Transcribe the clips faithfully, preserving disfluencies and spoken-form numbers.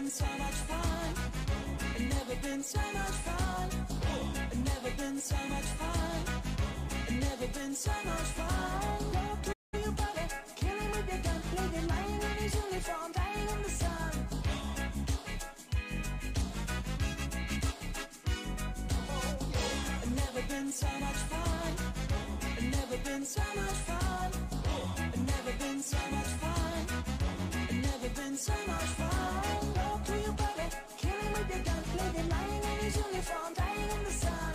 so much fun. It's never been so much fun. It's never been so much fun. It's never been so much fun. Walk through your body, kill him with your gun, leave him lying in his uniform, dying in the sun. It's never been so much fun. It's never been so much fun. It's never been so much fun. It's never been so much fun. Walk through your body, kill him with your gun, leave him lying in his uniform, dying in the sun.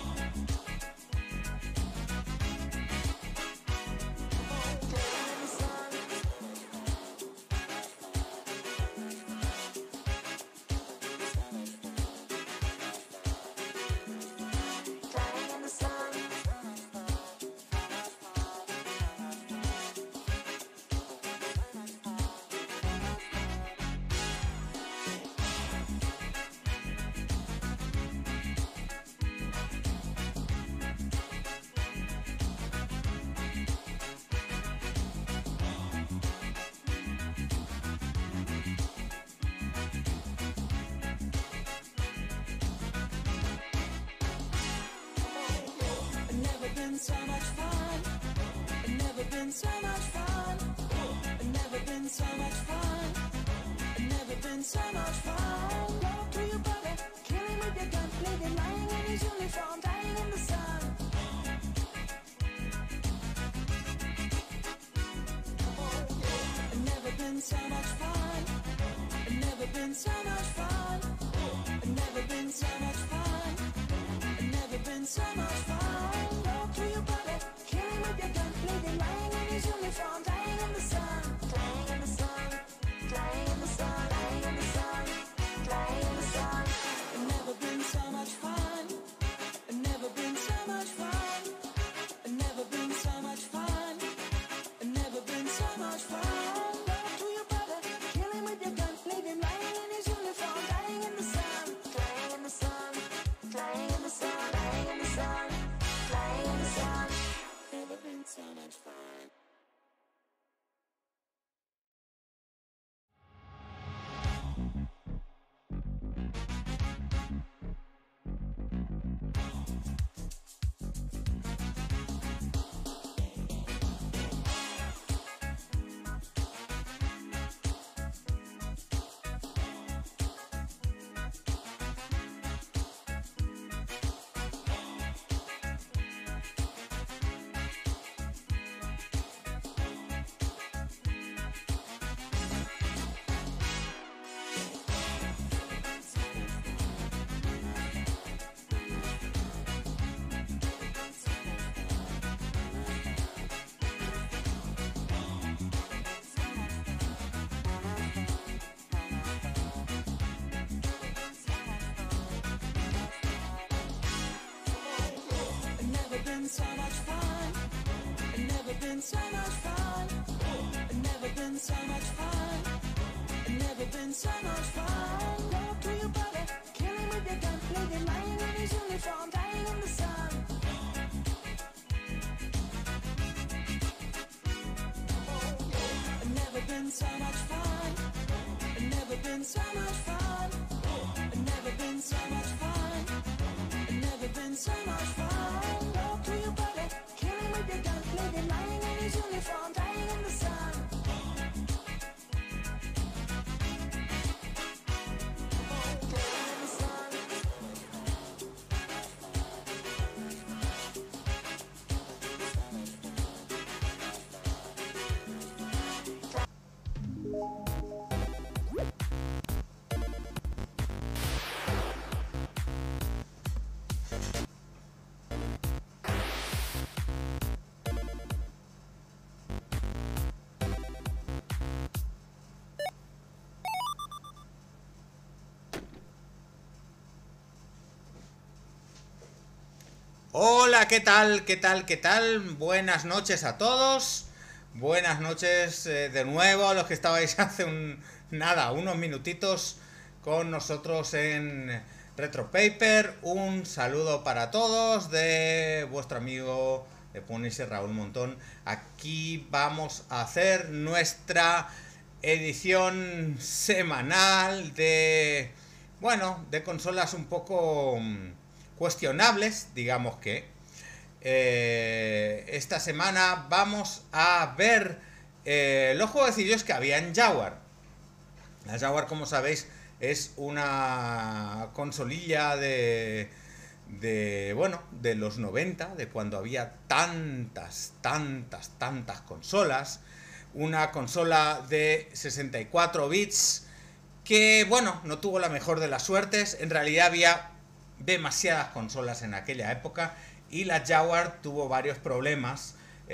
So much fun. It's never been so much fun. It's never been so much fun. It's never been so much fun. Walk through your body, kill him with your gun, leave him lying in his uniform, dying in the sun. It's never been so much fun. It's never been so much fun. It's never been so much fun. It's never been so much fun. Walk through your body, kill him with your gun, leave him lying in his uniform, dying in the sun, dying in the sun, dying in the sun, dying in the sun, dying in the sun. It's never been so much fun. It's never been so much fun. It's never been so much fun. It's never been so much fun. Walk through your body, kill him with your gun, leave him lying in his uniform, dying in the sun, dying in the sun, dying in the sun, dying in the sun, dying in the sun. Never been so much fun. So much fun. It's never been so much fun. It's never been so much fun. It's never been so much fun. Walk through your body, kill him with your gun, leave him lying in his uniform, dying in the sun. It's never been so much fun. It's never been so much fun. It's never been so much fun. It's never been so much fun. Walk through your body, kill him with your gun, leave him lying in his uniform, dying in the sun. Hola, ¿qué tal? ¿Qué tal? ¿Qué tal? Buenas noches a todos. Buenas noches eh, de nuevo a los que estabais hace un nada, unos minutitos con nosotros en Retro Paper. Un saludo para todos de vuestro amigo de Punisher, Raúl Montón. Aquí vamos a hacer nuestra edición semanal de, bueno, de consolas un poco mm, cuestionables, digamos que. Eh, esta semana vamos a ver eh, los jueguecillos que había en Jaguar. La Jaguar, como sabéis, es una consolilla de, de, bueno, de los noventa, de cuando había tantas, tantas, tantas consolas. Una consola de sesenta y cuatro bits que, bueno, no tuvo la mejor de las suertes. En realidad había demasiadas consolas en aquella época y la Jaguar tuvo varios problemas.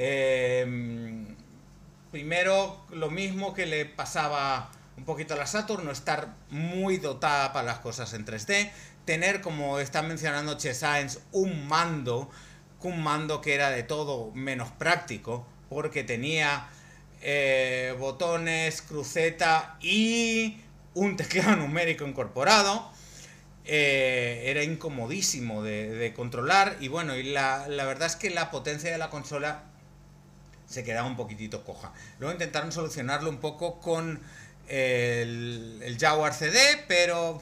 Eh, primero, lo mismo que le pasaba un poquito a la Saturn, no estar muy dotada para las cosas en tres D, tener, como está mencionando Chescience, un mando, un mando que era de todo menos práctico, porque tenía eh, botones, cruceta y un teclado numérico incorporado. Eh, era incomodísimo de, de controlar y bueno, y la, la verdad es que la potencia de la consola se quedaba un poquitito coja. Luego intentaron solucionarlo un poco con el, el Jaguar C D, pero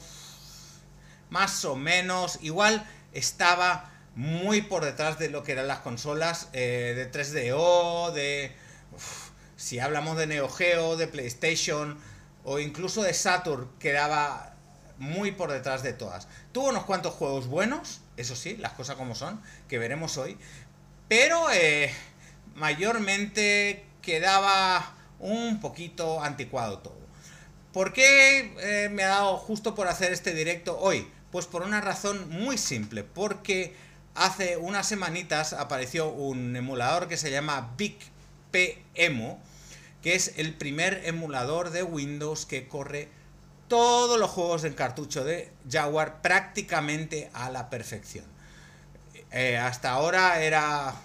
más o menos igual estaba muy por detrás de lo que eran las consolas eh, de tres D O, de uf, si hablamos de Neo Geo, de PlayStation o incluso de Saturn, quedaba muy por detrás de todas. Tuvo unos cuantos juegos buenos, eso sí, las cosas como son, que veremos hoy, pero eh, mayormente quedaba un poquito anticuado todo. ¿Por qué eh, me ha dado justo por hacer este directo hoy? Pues por una razón muy simple, porque hace unas semanitas apareció un emulador que se llama BigPemo, que es el primer emulador de Windows que corre todos los juegos en cartucho de Jaguar prácticamente a la perfección. Eh, hasta ahora era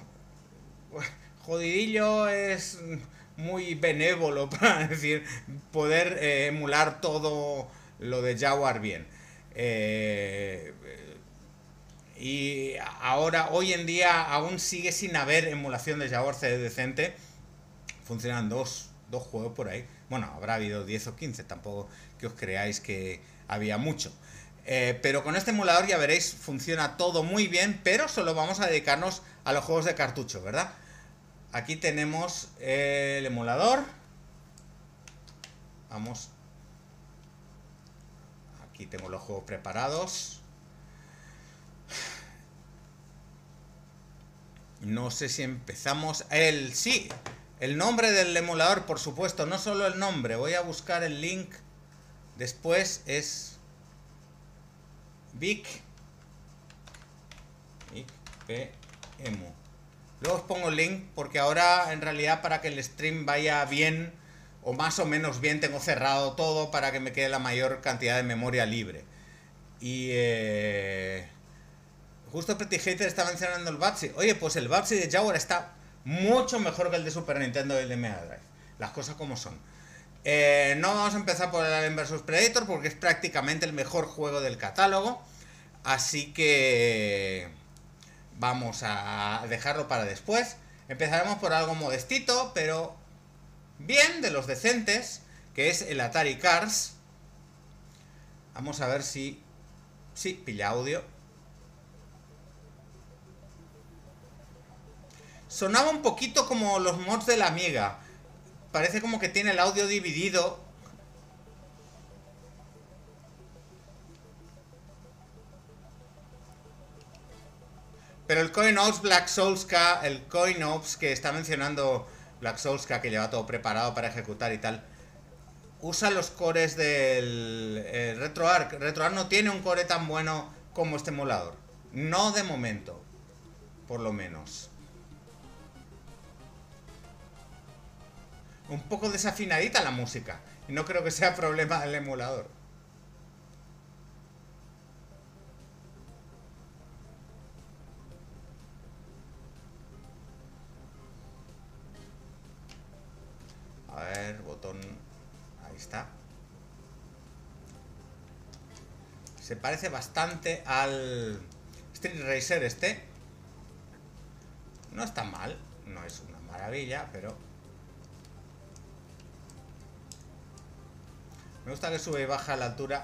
jodidillo, es muy benévolo para decir poder eh, emular todo lo de Jaguar bien. Eh, y ahora, hoy en día, aún sigue sin haber emulación de Jaguar C D decente. Funcionan dos, dos juegos por ahí. Bueno, habrá habido diez o quince, tampoco que os creáis que había mucho. Eh, pero con este emulador ya veréis, funciona todo muy bien, pero solo vamos a dedicarnos a los juegos de cartucho, ¿verdad? Aquí tenemos el emulador. Vamos. Aquí tengo los juegos preparados. No sé si empezamos. El sí, el nombre del emulador, por supuesto, no solo el nombre. Voy a buscar el link. Después es Big BigPemo. Luego os pongo el link porque ahora en realidad para que el stream vaya bien o más o menos bien tengo cerrado todo para que me quede la mayor cantidad de memoria libre. Y eh, justo Pretty Hater está mencionando el Babsy. Oye, pues el Babsy de Jaguar está mucho mejor que el de Super Nintendo y el de Mega Drive. Las cosas como son. Eh, no vamos a empezar por el Alien versus. Predator porque es prácticamente el mejor juego del catálogo. Así que vamos a dejarlo para después. Empezaremos por algo modestito, pero bien, de los decentes, que es el Atari Cars. Vamos a ver si... Sí, pilla audio. Sonaba un poquito como los mods de la Amiga. Parece como que tiene el audio dividido. Pero el CoinOps Black Soulska, el CoinOps que está mencionando Black Soulska, que lleva todo preparado para ejecutar y tal, usa los cores del eh, RetroArch. RetroArch no tiene un core tan bueno como este emulador. No de momento, por lo menos. Un poco desafinadita la música. Y no creo que sea problema del emulador. A ver, botón... Ahí está. Se parece bastante al Street Racer este. No está mal. No es una maravilla, pero... Me gusta que sube y baja la altura.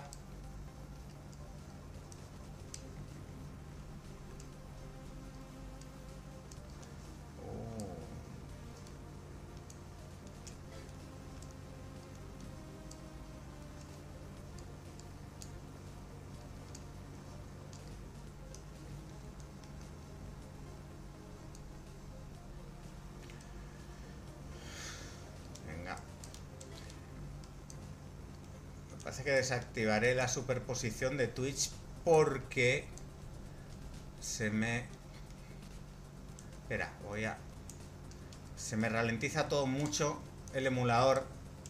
Parece que desactivaré la superposición de Twitch porque se me... Espera, voy a... Se me ralentiza todo mucho el emulador.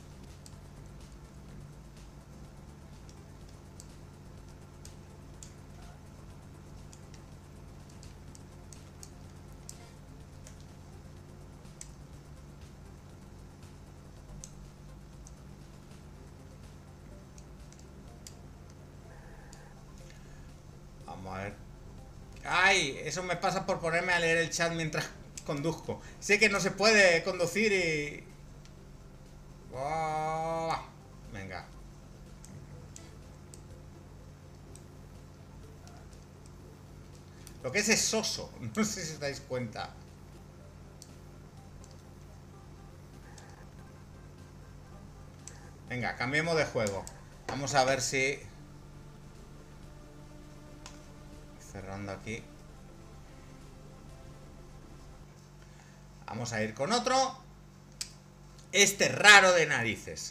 Vamos a ver. ¡Ay! Eso me pasa por ponerme a leer el chat mientras conduzco. Sé que no se puede conducir y... ¡Oh! Venga. Lo que es es soso. No sé si os dais cuenta. Venga, cambiemos de juego. Vamos a ver si... Cerrando aquí. Vamos a ir con otro. Este raro de narices.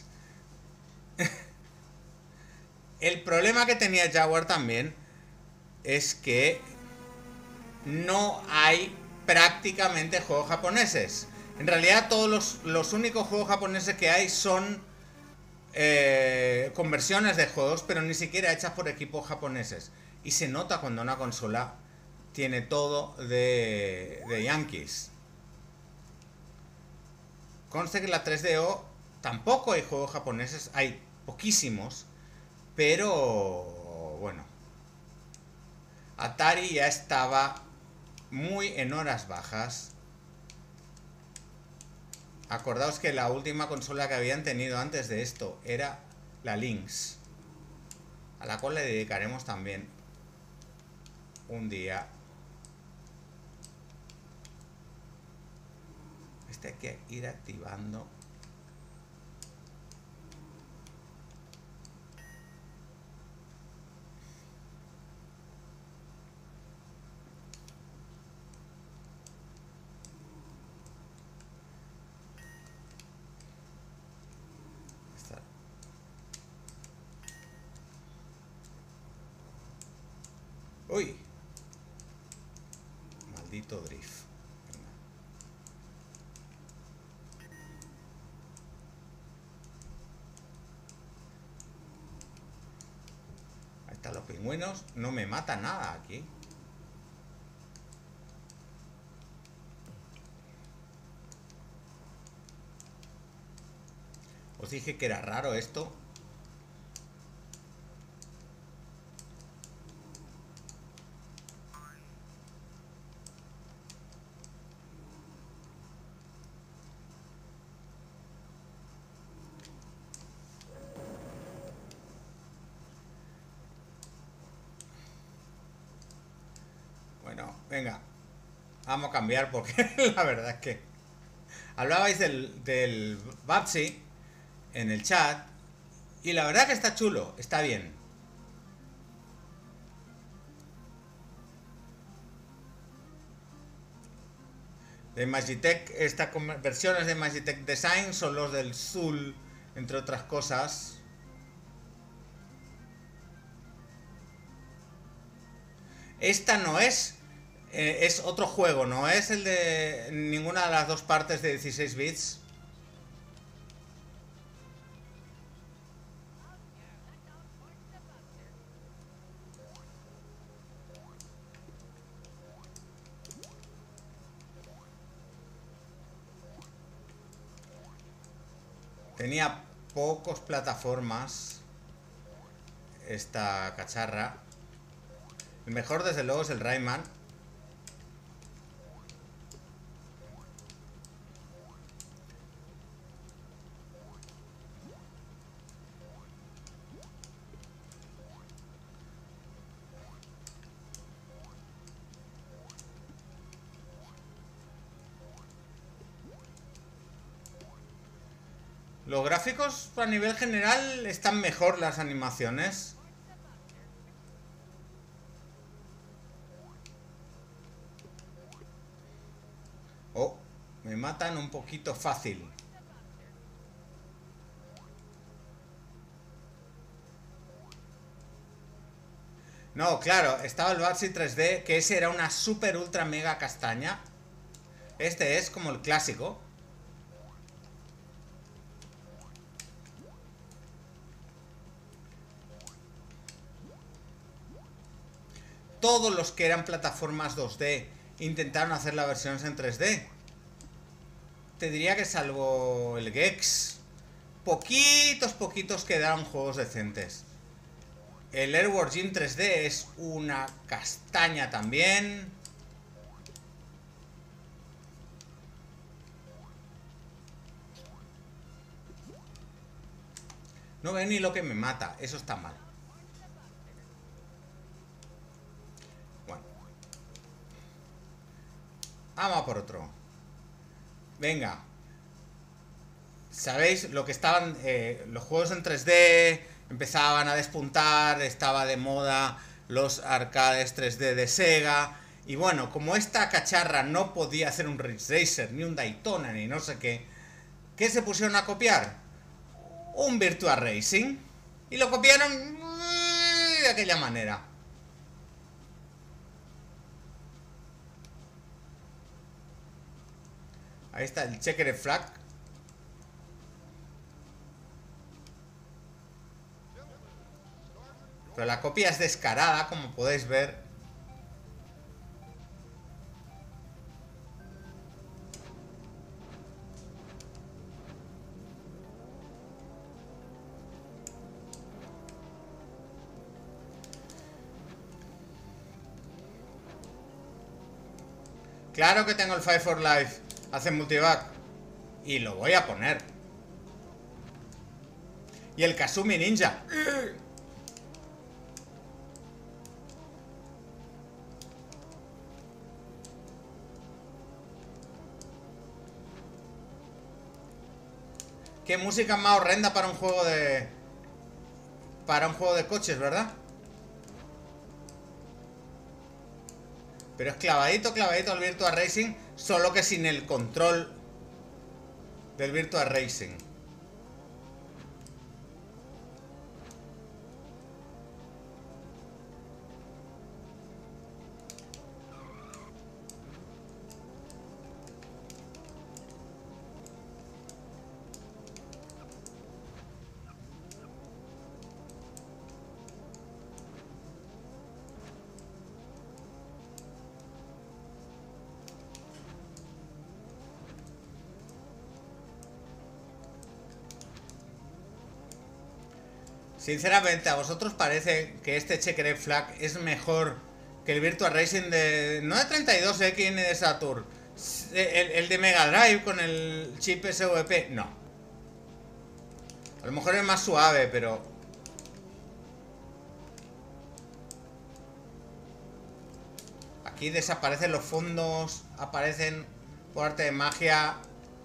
El problema que tenía Jaguar también es que no hay prácticamente juegos japoneses. En realidad todos los, los únicos juegos japoneses que hay son eh, conversiones de juegos, pero ni siquiera hechas por equipos japoneses. Y se nota cuando una consola tiene todo de, de Yankees. Conste que la tres D O tampoco hay juegos japoneses, hay poquísimos, pero bueno. Atari ya estaba muy en horas bajas. Acordaos que la última consola que habían tenido antes de esto era la Lynx, a la cual le dedicaremos también un día. Este hay que ir activando. Está. Uy. Maldito drift. Venga. Ahí están los pingüinos. No me mata nada aquí. Os dije que era raro esto. Bueno, venga. Vamos a cambiar porque la verdad es que... Hablabais del, del Babsy en el chat y la verdad que está chulo, está bien. De Magitech, estas versiones de Magitech Design son los del Zul, entre otras cosas. Esta no es, eh, es otro juego, no es el de ninguna de las dos partes de dieciséis bits. Tenía pocos plataformas esta cacharra. El mejor desde luego es el Rayman. Los gráficos a nivel general están mejor, las animaciones. Oh, me matan un poquito fácil. No, claro, estaba el Batsy tres D, que ese era una super ultra mega castaña. Este es como el clásico. Todos los que eran plataformas dos D intentaron hacer las versiones en tres D. Te diría que salvo el Gex, poquitos, poquitos quedaron juegos decentes. El Airworld Gym tres D es una castaña también. No ve ni lo que me mata, eso está mal. Bueno. Vamos a por otro. Venga. ¿Sabéis lo que estaban? Eh, los juegos en tres D empezaban a despuntar, estaba de moda los arcades tres D de Sega. Y bueno, como esta cacharra no podía hacer un Ridge Racer, ni un Daytona, ni no sé qué, ¿qué se pusieron a copiar? Un Virtua Racing. Y lo copiaron de aquella manera. Ahí está el Checkered Flag. Pero la copia es descarada, como podéis ver. Claro que tengo el Five for Life. Hace multivac. Y lo voy a poner. Y el Kazumi Ninja. Qué música más horrenda para un juego de... Para un juego de coches, ¿verdad? Pero es clavadito, clavadito al Virtua Racing, solo que sin el control del Virtua Racing. Sinceramente, ¿a vosotros parece que este Checkered Flag es mejor que el Virtua Racing de... no de treinta y dos equis ni de Saturn? El, el de Mega Drive con el chip S V P, no. A lo mejor es más suave, pero... Aquí desaparecen los fondos, aparecen por arte de magia...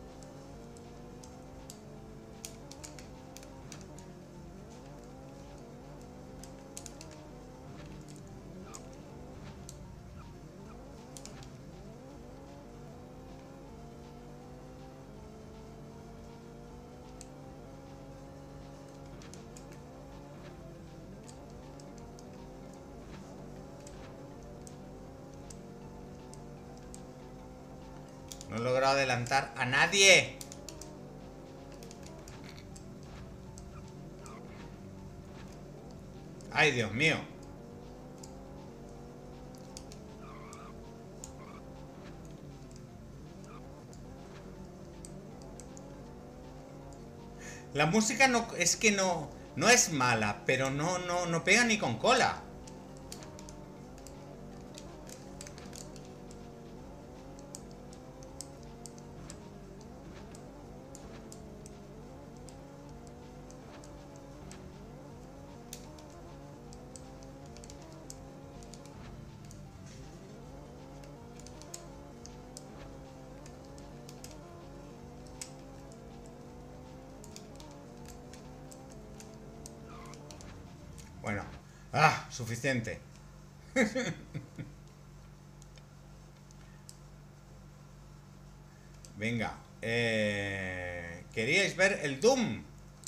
No he logrado adelantar a nadie. Ay, Dios mío. La música no es que no no es mala, pero no no no pega ni con cola. Bueno. Ah, suficiente. Venga. Eh, ¿Queríais ver el Doom?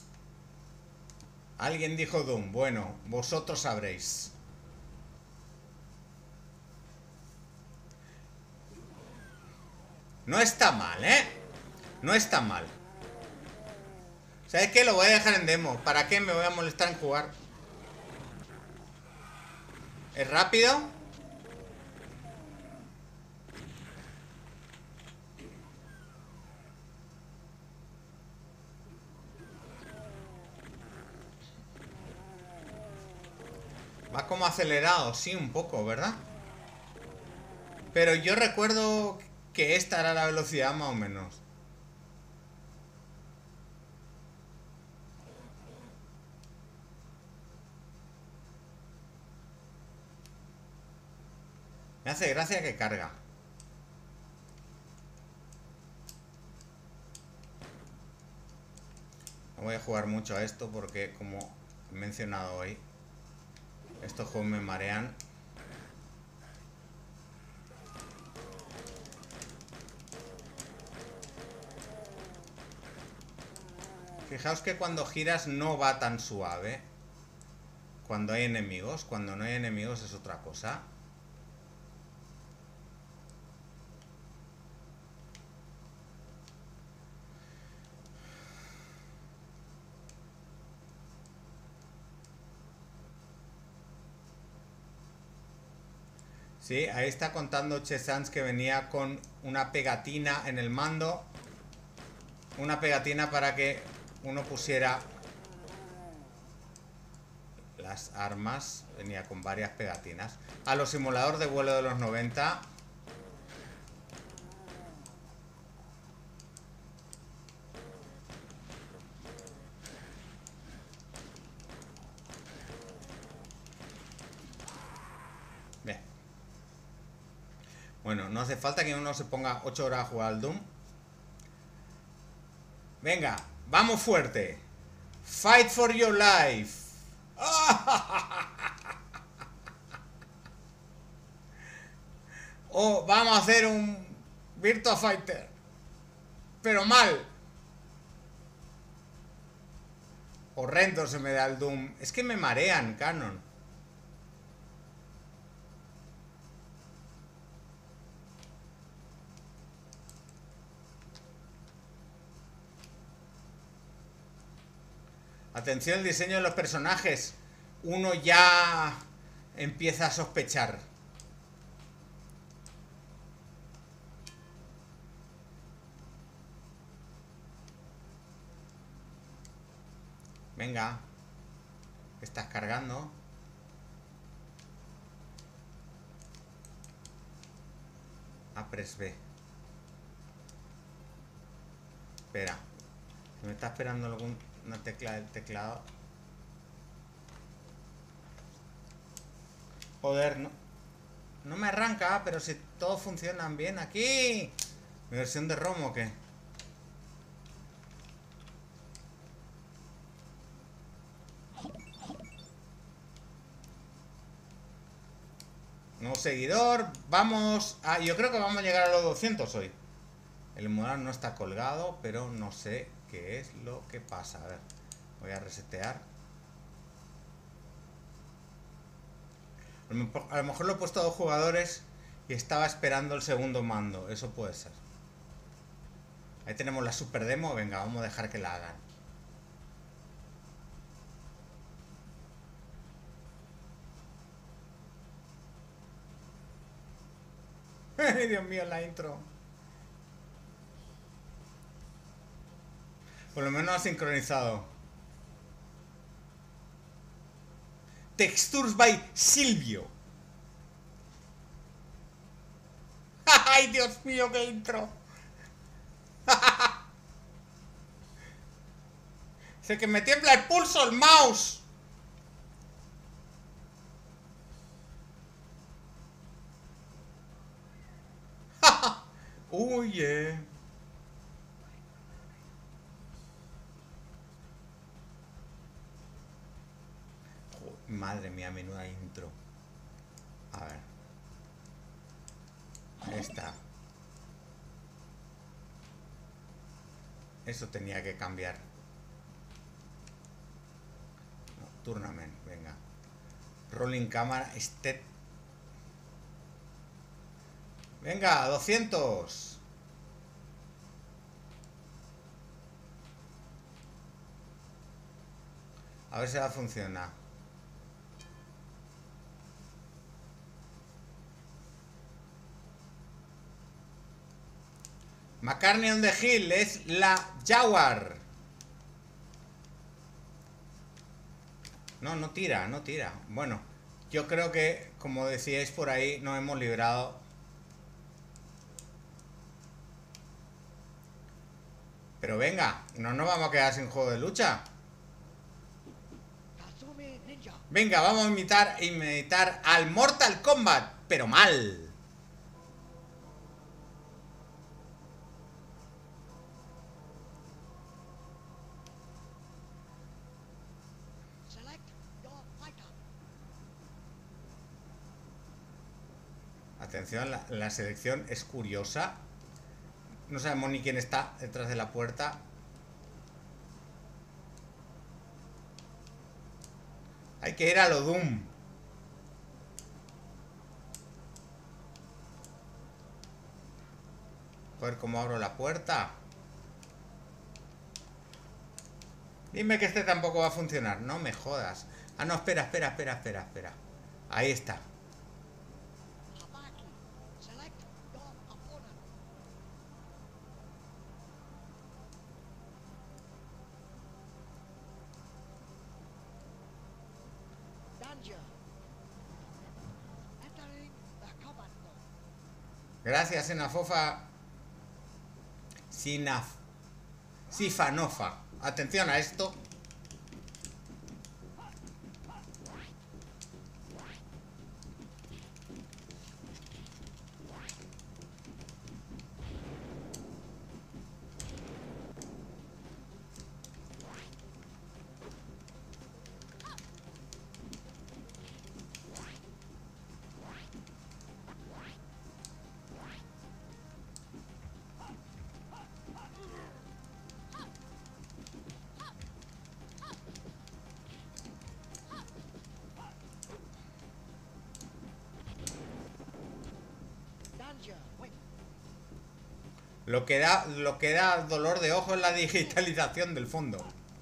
Alguien dijo Doom. Bueno, vosotros sabréis. No está mal, ¿eh? No está mal. ¿Sabes qué? Lo voy a dejar en demo. ¿Para qué me voy a molestar en jugar? ¿Es rápido? Va como acelerado, sí, un poco, ¿verdad? Pero yo recuerdo que esta era la velocidad más o menos. Me hace gracia que carga. No voy a jugar mucho a esto porque, como he mencionado hoy, estos juegos me marean. Fijaos que cuando giras no va tan suave. Cuando hay enemigos. Cuando no hay enemigos es otra cosa. Sí, ahí está contando Chesans que venía con una pegatina en el mando. Una pegatina para que uno pusiera las armas. Venía con varias pegatinas. A los simuladores de vuelo de los noventa. Bien. Bueno, no hace falta que uno se ponga ocho horas a jugar al Doom. Venga, vamos fuerte. Fight for your life. O vamos a hacer un Virtua Fighter. Pero mal. Horrendo se me da el Doom. Es que me marean, Canon. Atención al diseño de los personajes. Uno ya empieza a sospechar. Venga. Estás cargando. Apres B. Espera. Me está esperando algún... una tecla del teclado. Joder, no, no me arranca, pero si todos funcionan bien aquí. ¿Mi versión de ROM o qué? Nuevo seguidor. Vamos a... yo creo que vamos a llegar a los doscientos hoy. El emulador no está colgado, pero no sé qué es lo que pasa. A ver, voy a resetear. A lo mejor lo he puesto a dos jugadores y estaba esperando el segundo mando. Eso puede ser. Ahí tenemos la super demo. Venga, vamos a dejar que la hagan. Ay, Dios mío, la intro. Por lo menos ha sincronizado. Textures by Silvio. ¡Ay, Dios mío, qué intro! Sé que me tiembla el pulso, el mouse. Uy, yeah. Madre mía, menuda intro. A ver. Ahí está. Eso tenía que cambiar. No, tournament, venga. Rolling cámara, este. Venga, doscientos. A ver si ahora funciona. McCartney on the Hill es la Jaguar. No, no tira, no tira. Bueno, yo creo que, como decíais por ahí, nos hemos librado. Pero venga, no nos vamos a quedar sin juego de lucha. Venga, vamos a imitar, imitar al Mortal Kombat, pero mal. Atención, la, la selección es curiosa. No sabemos ni quién está detrás de la puerta. Hay que ir a lo Doom. Joder, ¿cómo abro la puerta? Dime que este tampoco va a funcionar. No me jodas. Ah, no, espera, espera, espera, espera, espera. Ahí está. Gracias, Senafofa. Sinaf. Sifanofa. Atención a esto. Lo que da, lo que da dolor de ojo es la digitalización del fondo.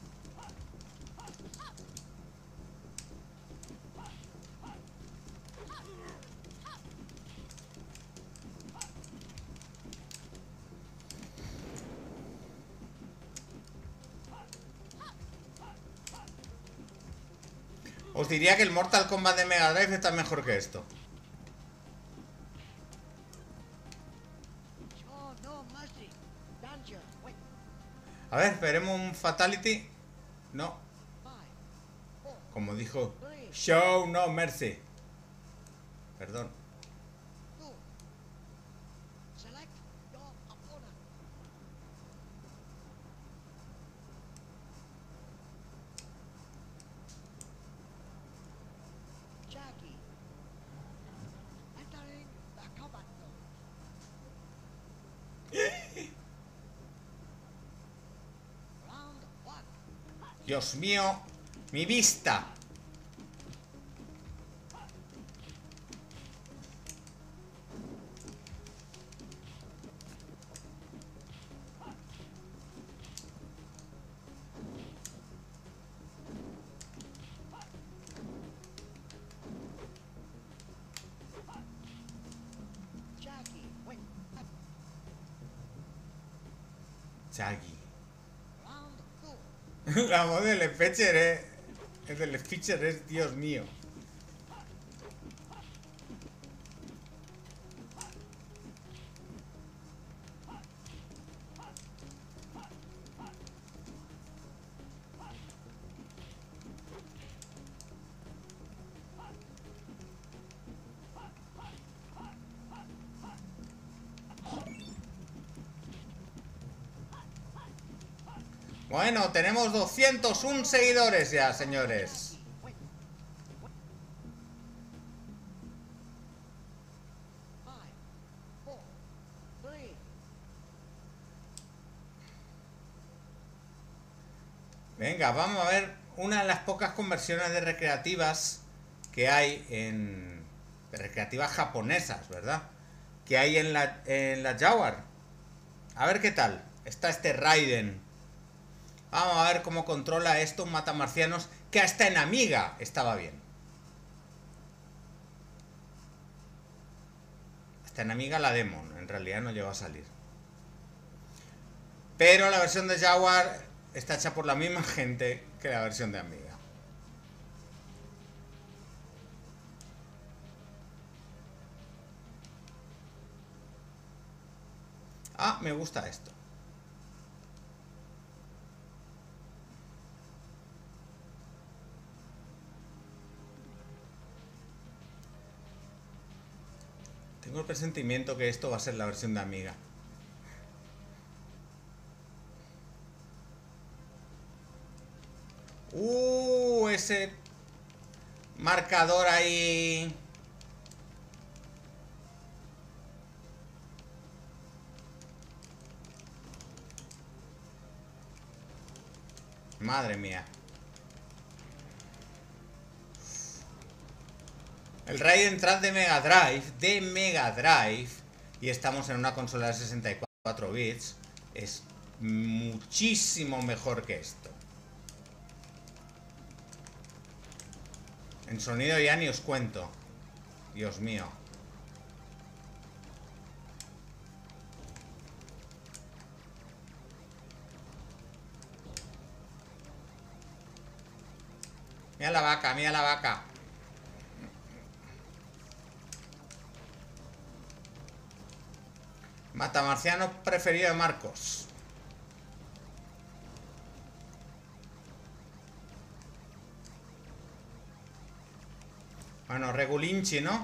Os diría que el Mortal Kombat de Mega Drive está mejor que esto. A ver, esperemos un Fatality. No. Como dijo, Show no mercy. Perdón. Dios mío, mi vista. Chaggy. La voz del Fetcher es... El del Fetcher es Dios mío. Bueno, tenemos doscientos uno seguidores ya, señores. Venga, vamos a ver una de las pocas conversiones de recreativas que hay en... de recreativas japonesas, ¿verdad? Que hay en la, en la Jaguar. A ver qué tal. Está este Raiden. Vamos a ver cómo controla esto un matamarcianos que hasta en Amiga estaba bien. Hasta en Amiga la demo, en realidad no llegó a salir. Pero la versión de Jaguar está hecha por la misma gente que la versión de Amiga. Ah, me gusta esto. Tengo el presentimiento que esto va a ser la versión de Amiga. Uh, ese marcador ahí. Madre mía. El Raiden Trad de Mega Drive, de Mega Drive, y estamos en una consola de sesenta y cuatro bits, es muchísimo mejor que esto. En sonido ya ni os cuento. Dios mío. Mira la vaca, mira la vaca. Matamarciano preferido de Marcos. Bueno, Regulinchi, ¿no?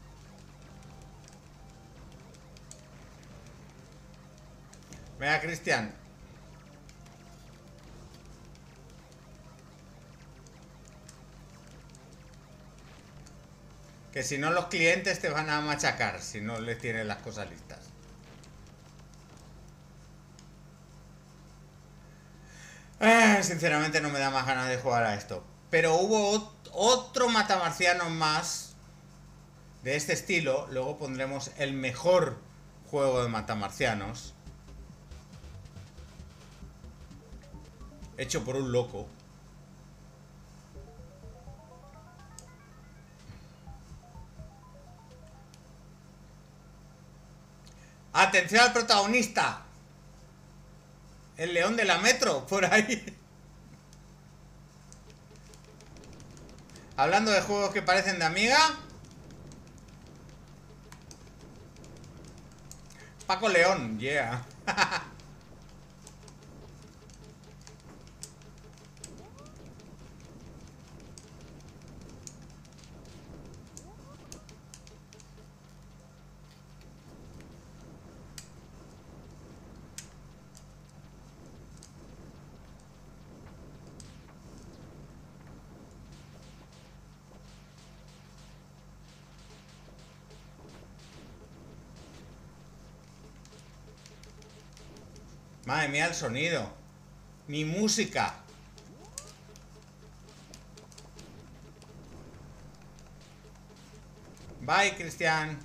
Venga, Cristian. Que si no, los clientes te van a machacar si no les tienes las cosas listas. Eh, sinceramente no me da más ganas de jugar a esto. Pero hubo otro matamarciano más de este estilo. Luego pondremos el mejor juego de matamarcianos, hecho por un loco. ¡Atención al protagonista! El león de la metro, por ahí. Hablando de juegos que parecen de Amiga. Paco León, yeah. Madre mía, el sonido. Mi música. Bye, Cristian.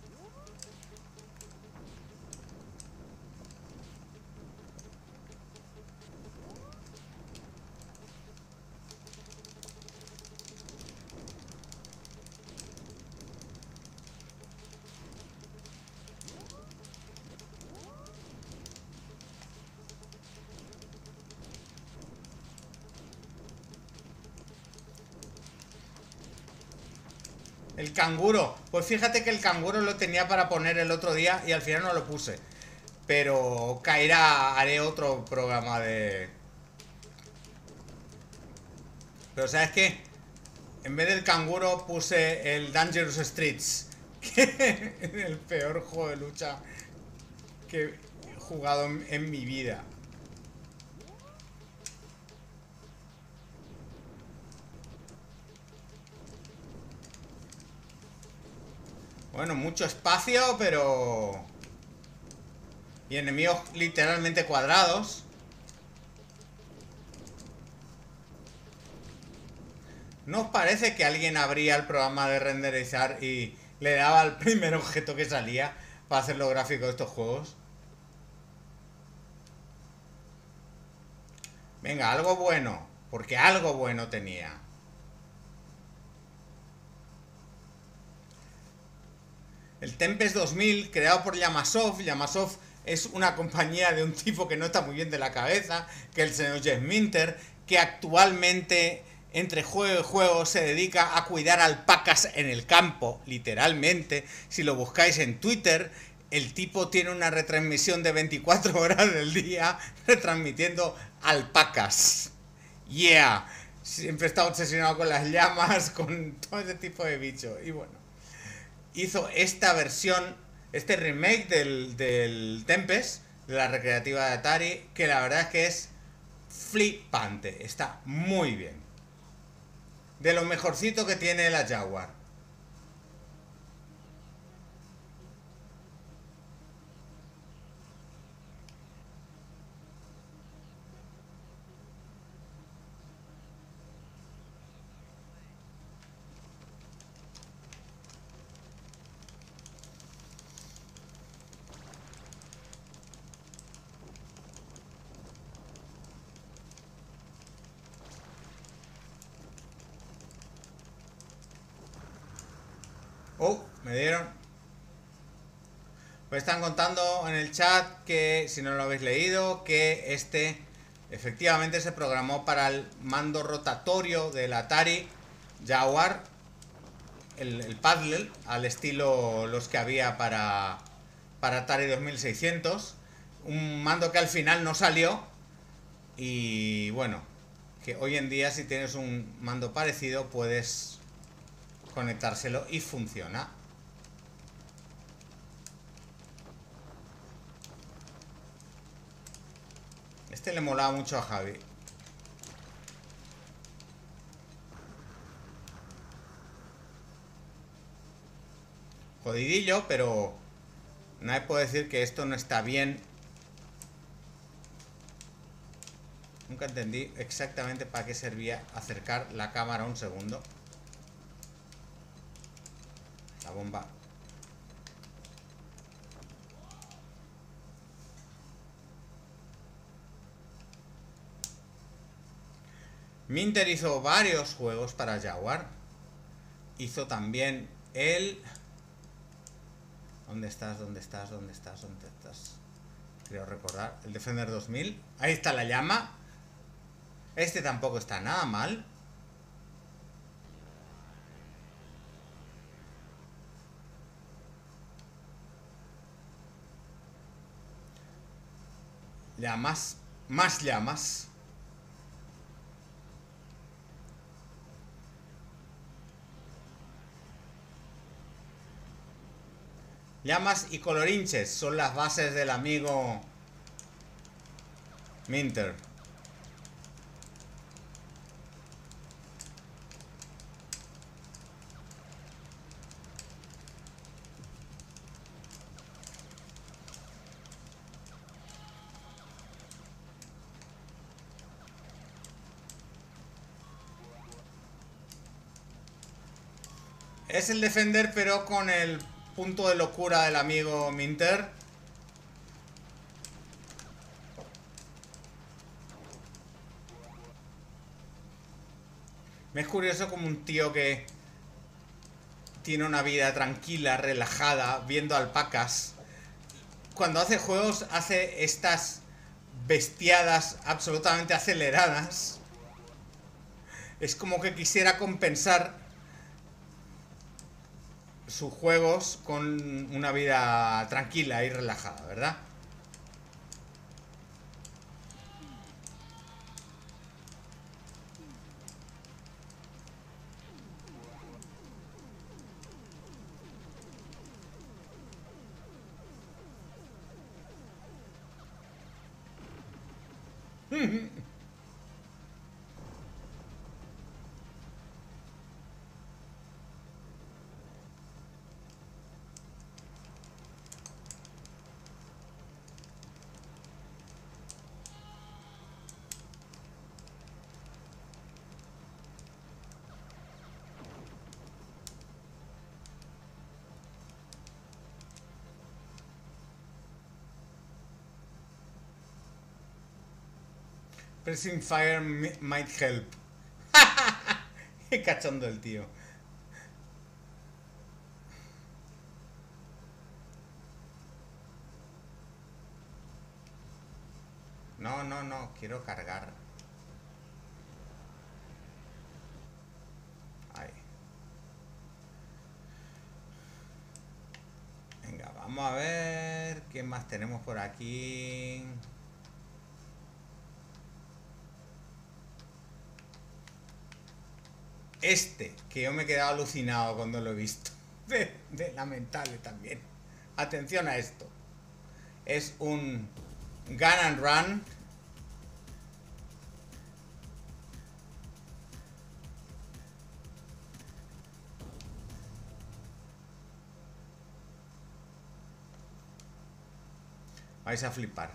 El canguro. Pues fíjate que el canguro lo tenía para poner el otro día y al final no lo puse. Pero caerá, haré otro programa de... Pero ¿sabes qué? En vez del canguro puse el Dangerous Streets. Que es el peor juego de lucha que he jugado en, en mi vida. Bueno, mucho espacio, pero... Y enemigos literalmente cuadrados. ¿No os parece que alguien abría el programa de renderizar y le daba al primer objeto que salía para hacer los gráficos de estos juegos? Venga, algo bueno, porque algo bueno tenía. El Tempest dos mil, creado por Llamasoft. Llamasoft es una compañía de un tipo que no está muy bien de la cabeza, que es el señor Jeff Minter, que actualmente, entre juego y juego, se dedica a cuidar alpacas en el campo, literalmente. Si lo buscáis en Twitter, el tipo tiene una retransmisión de veinticuatro horas del día retransmitiendo alpacas. Yeah. Siempre está obsesionado con las llamas, con todo ese tipo de bichos. Y bueno, hizo esta versión, este remake del, del Tempest, de la recreativa de Atari, que la verdad es que es flipante. Está muy bien. De lo mejorcito que tiene la Jaguar. Oh, me dieron. Pues están contando en el chat que, si no lo habéis leído, que este efectivamente se programó para el mando rotatorio del Atari Jaguar, el, el paddle, al estilo los que había para, para Atari dos mil seiscientos. Un mando que al final no salió. Y bueno, que hoy en día si tienes un mando parecido puedes conectárselo y funciona. Este le molaba mucho a Javi. Jodidillo, pero nadie puede decir que esto no está bien. Nunca entendí exactamente para qué servía acercar la cámara un segundo. La bomba. Minter hizo varios juegos para Jaguar. Hizo también el... ¿Dónde estás? ¿Dónde estás? ¿Dónde estás? ¿Dónde estás? Creo recordar. El Defender dos mil. Ahí está la llama. Este tampoco está nada mal. Llamas. Más llamas. Llamas y colorinches son las bases del amigo Minter. Es el Defender, pero con el punto de locura del amigo Minter. Me es curioso como un tío que tiene una vida tranquila, relajada, viendo alpacas, cuando hace juegos hace estas bestiadas absolutamente aceleradas. Es como que quisiera compensar sus juegos con una vida tranquila y relajada, ¿verdad? Pressing fire might help. Qué cachondo el tío. No, no, no, quiero cargar. Ahí. Venga, vamos a ver qué más tenemos por aquí. Este, que yo me he quedado alucinado cuando lo he visto. De, de lamentable también. Atención a esto. Es un Gun and Run. Vais a flipar.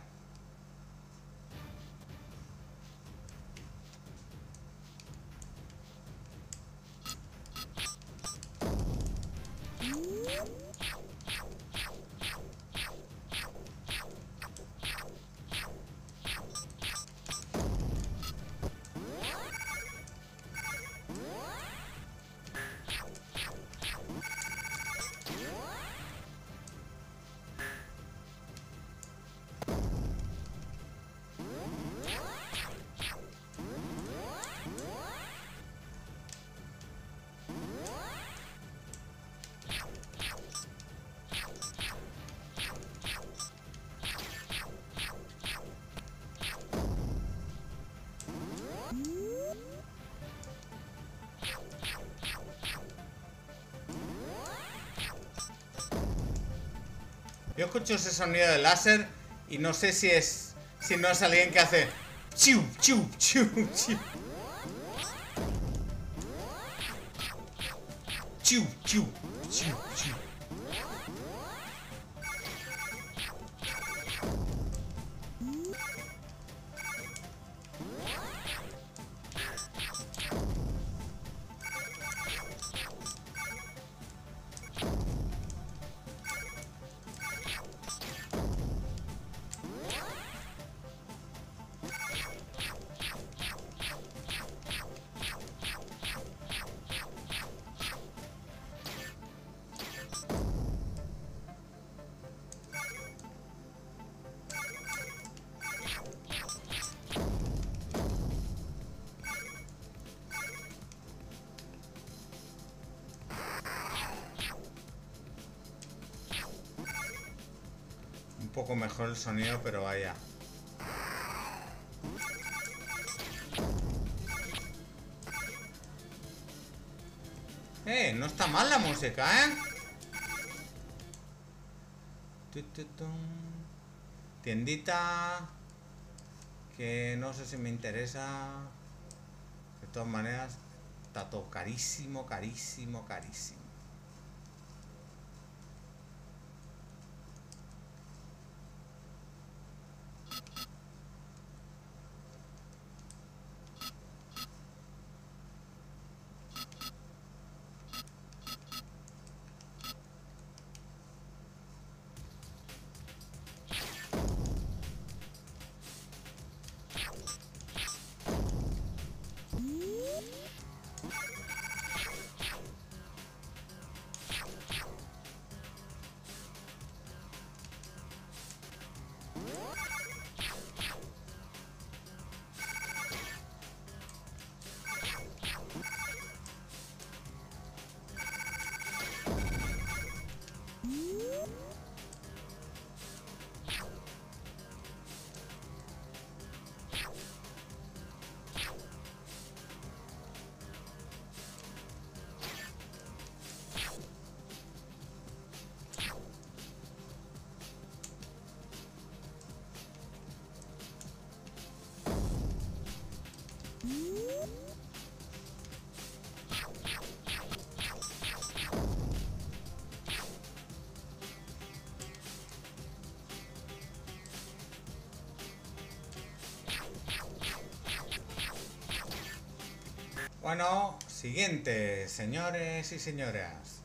Yo escucho ese sonido de láser y no sé si es... Si no es alguien que hace... Chiu, chiu, chiu, chiu. Chiu, chiu, chiu, chiu. Un poco mejor el sonido, pero vaya. Eh, no está mal la música, ¿eh? Tiendita. Que no sé si me interesa. De todas maneras, está todo carísimo, carísimo, carísimo. Bueno, siguiente, señores y señoras.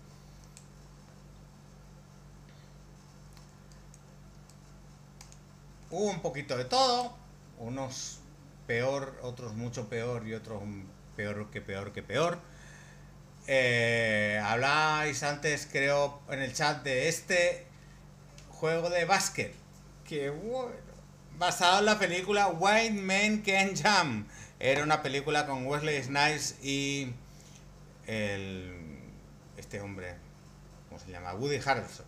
Hubo un poquito de todo, unos peor, otros mucho peor y otros peor que peor que peor. Eh, habláis antes, creo, en el chat de este juego de básquet. Que bueno. Basado en la película White Men Can Jump. Era una película con Wesley Snipes y el, este hombre, ¿cómo se llama? Woody Harrelson.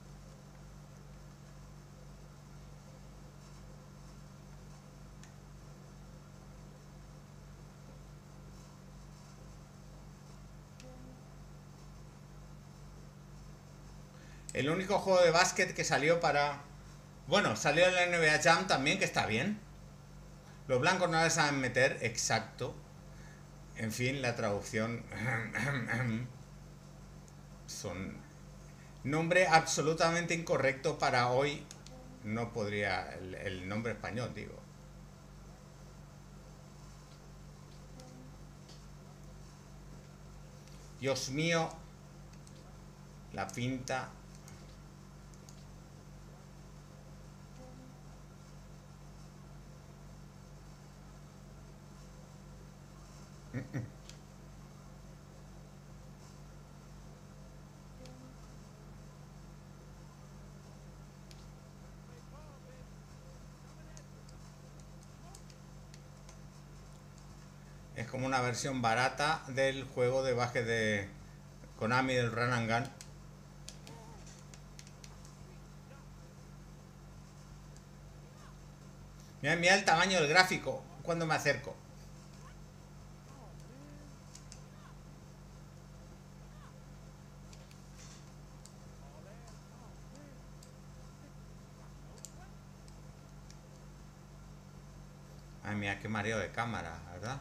El único juego de básquet que salió para... Bueno, salió en la N B A Jam también, que está bien. Los blancos no les saben meter, exacto. En fin, la traducción... Son... Nombre absolutamente incorrecto para hoy. No podría... El, el nombre español, digo. Dios mío. La pinta... Es como una versión barata del juego de básquet de Konami, del Run and Gun. Mira, mira el tamaño del gráfico cuando me acerco. Ay, mira, qué mareo de cámara, ¿verdad?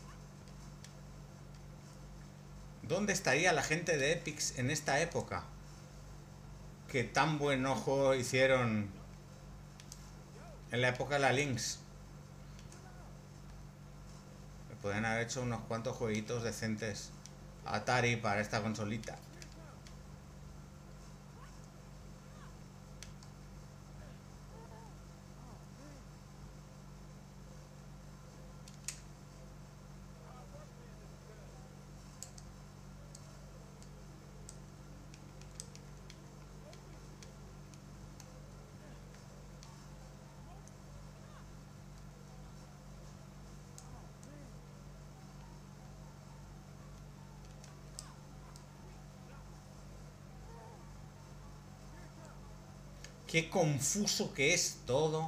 ¿Dónde estaría la gente de Epix en esta época? Que tan buen ojo hicieron en la época de la Lynx. Podrían haber hecho unos cuantos jueguitos decentes Atari para esta consolita. Qué confuso que es todo.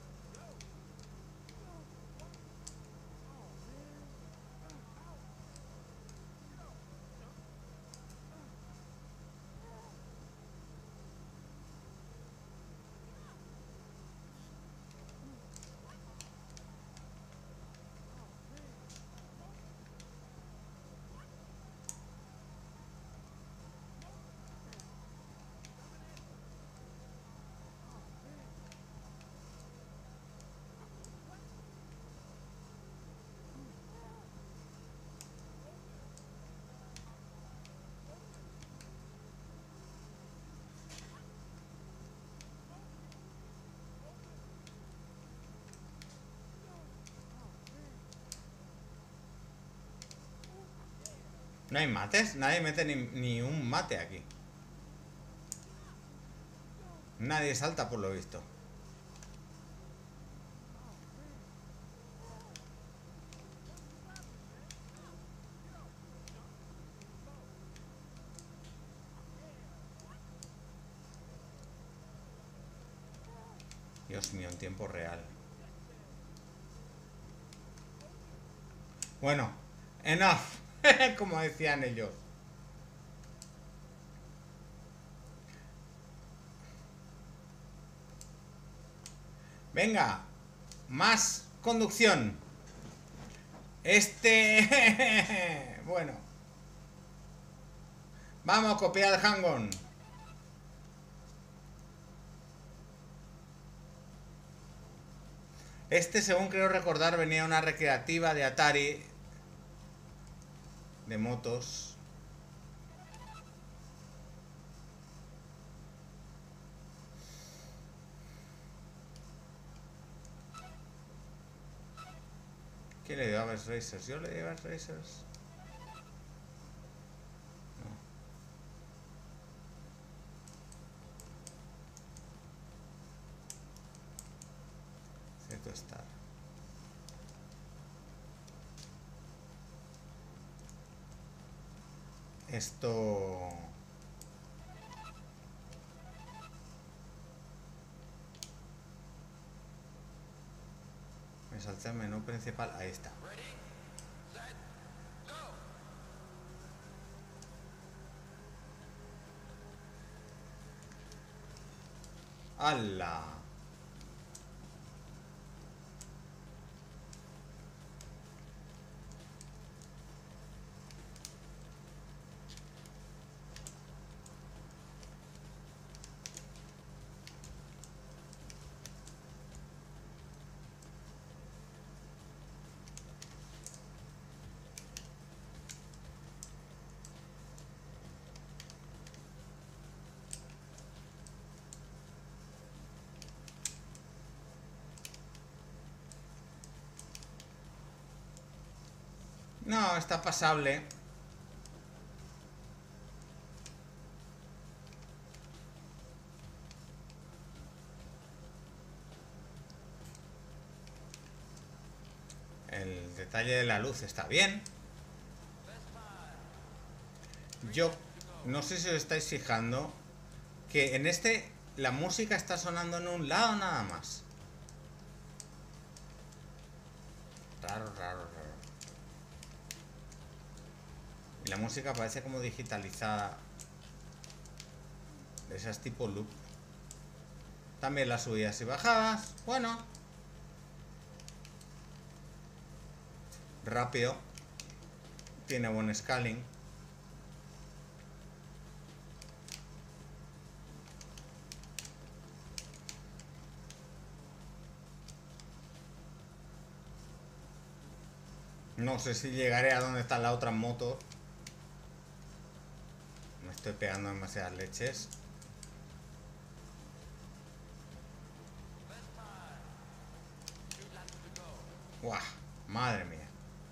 No hay mates, nadie mete ni, ni un mate aquí. Nadie salta por lo visto. Dios mío, en tiempo real. Bueno, enough, como decían ellos. Venga, más conducción. Este... bueno. Vamos, copiar el hang-on. Este, según creo recordar, venía una recreativa de Atari de motos. ¿Quién le dio a Best Racers? ¿Yo le di a Best Racers? No. Cierto estar. Esto... Me salté el menú principal. Ahí está. ¡Hala! No, está pasable. El detalle de la luz está bien. Yo no sé si os estáis fijando que en este la música está sonando en un lado nada más. Raro, raro, raro. Y la música parece como digitalizada. De esas tipo loop. También las subidas y bajadas. Bueno. Rápido. Tiene buen scaling. No sé si llegaré a donde está la otra moto. Me estoy pegando demasiadas leches. ¡Guau! Madre mía.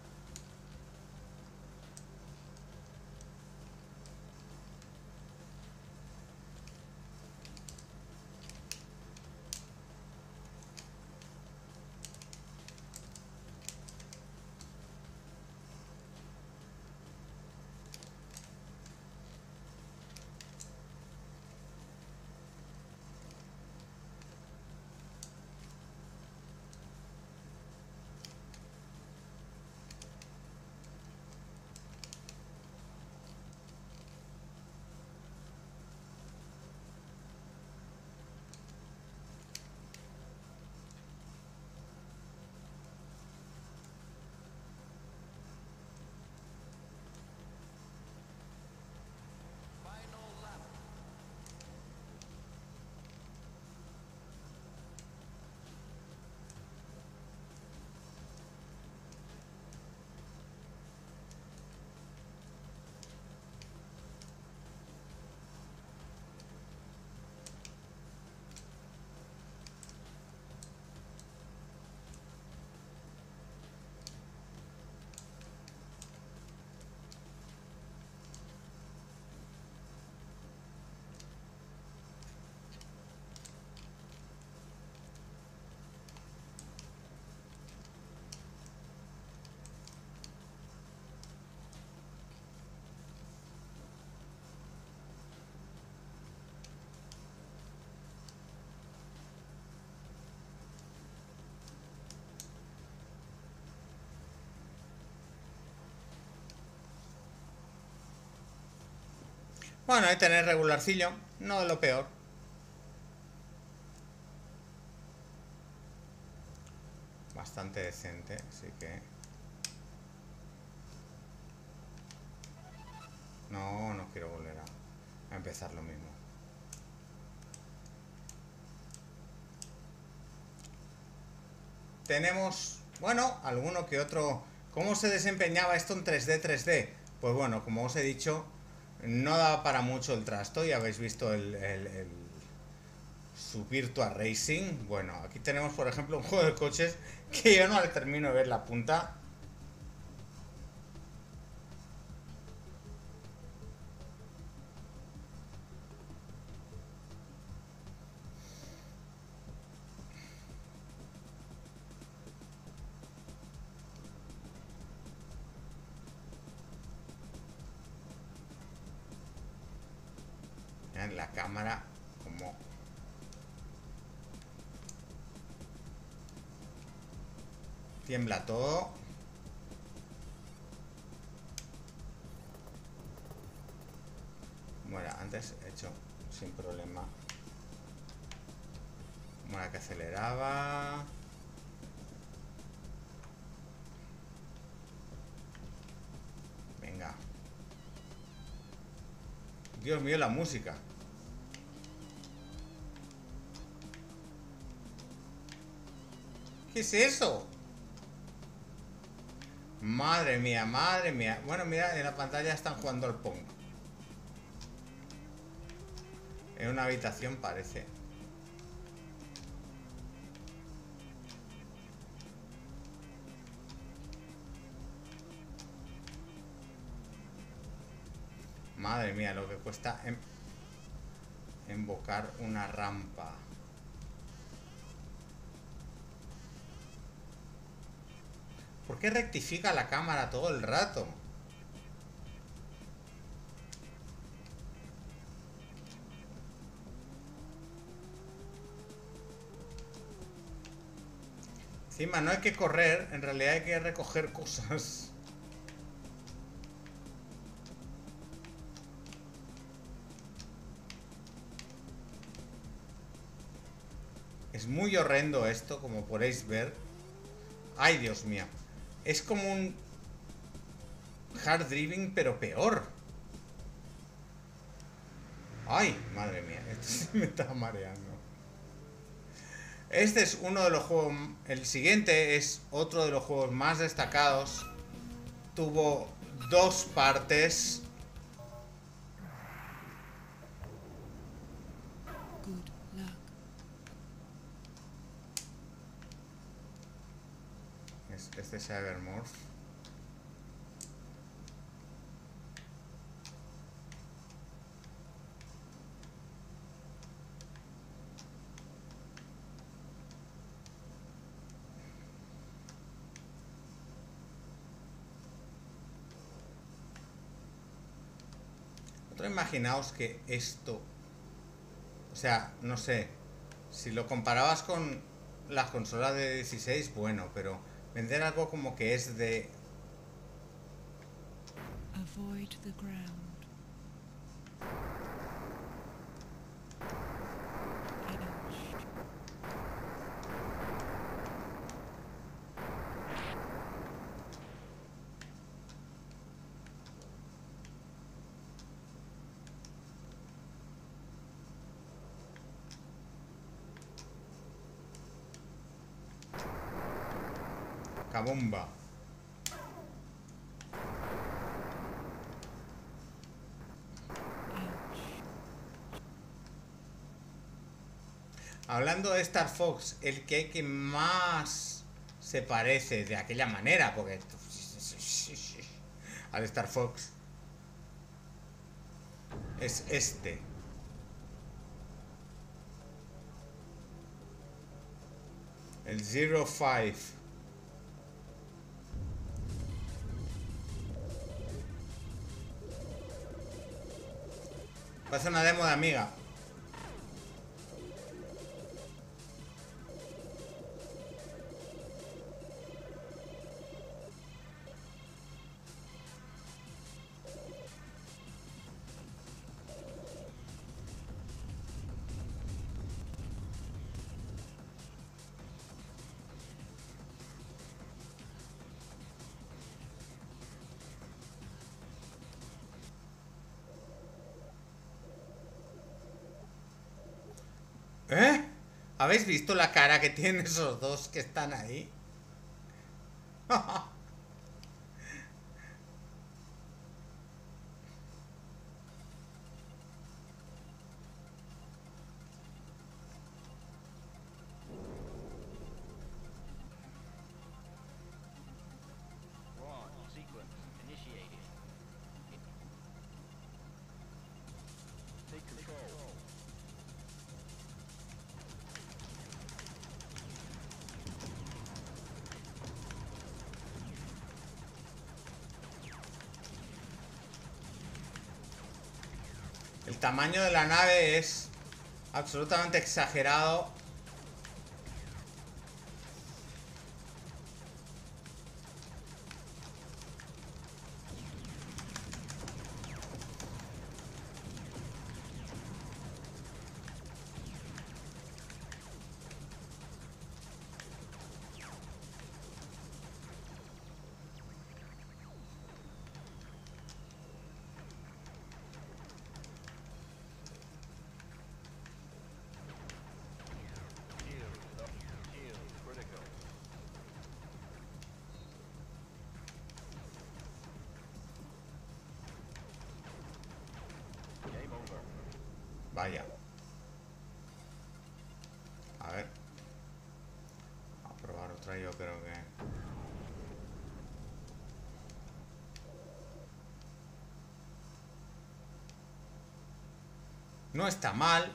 Bueno, hay que tener regularcillo. No de lo peor. Bastante decente, así que... No, no quiero volver a, a empezar lo mismo. Tenemos, bueno, alguno que otro... ¿Cómo se desempeñaba esto en tres D, tres D? Pues bueno, como os he dicho, no daba para mucho el trasto. Ya habéis visto el, el, el su Virtua Racing. Bueno, aquí tenemos, por ejemplo, un juego de coches que yo no le termino de ver la punta. Madre, la cámara como... Tiembla todo. Bueno, antes he hecho sin problema. Como era que aceleraba. Venga. Dios mío, la música. ¿Qué es eso? Madre mía, madre mía. Bueno, mira, en la pantalla están jugando al Pong. En una habitación parece. Madre mía, lo que cuesta em invocar una rampa. ¿Por qué rectifica la cámara todo el rato? Encima no hay que correr, en realidad hay que recoger cosas. Es muy horrendo esto, como podéis ver. Ay, Dios mío. Es como un hard driving, pero peor. Ay, madre mía, esto se me está mareando. Este es uno de los juegos... El siguiente es otro de los juegos más destacados. Tuvo dos partes. Good luck. Este es Evermorph. Imaginaos que esto, o sea, no sé, si lo comparabas con las consolas de dieciséis, bueno, pero vender algo como que es de... Avoid the ground. Cabomba. Hablando de Star Fox, el que, que más se parece de aquella manera, porque al Star Fox es este. El Zero Five. Pasa una demo de Amiga. ¿Eh? ¿Habéis visto la cara que tienen esos dos que están ahí? El tamaño de la nave es absolutamente exagerado. Vaya. A ver. A probar otra, yo creo que... No está mal.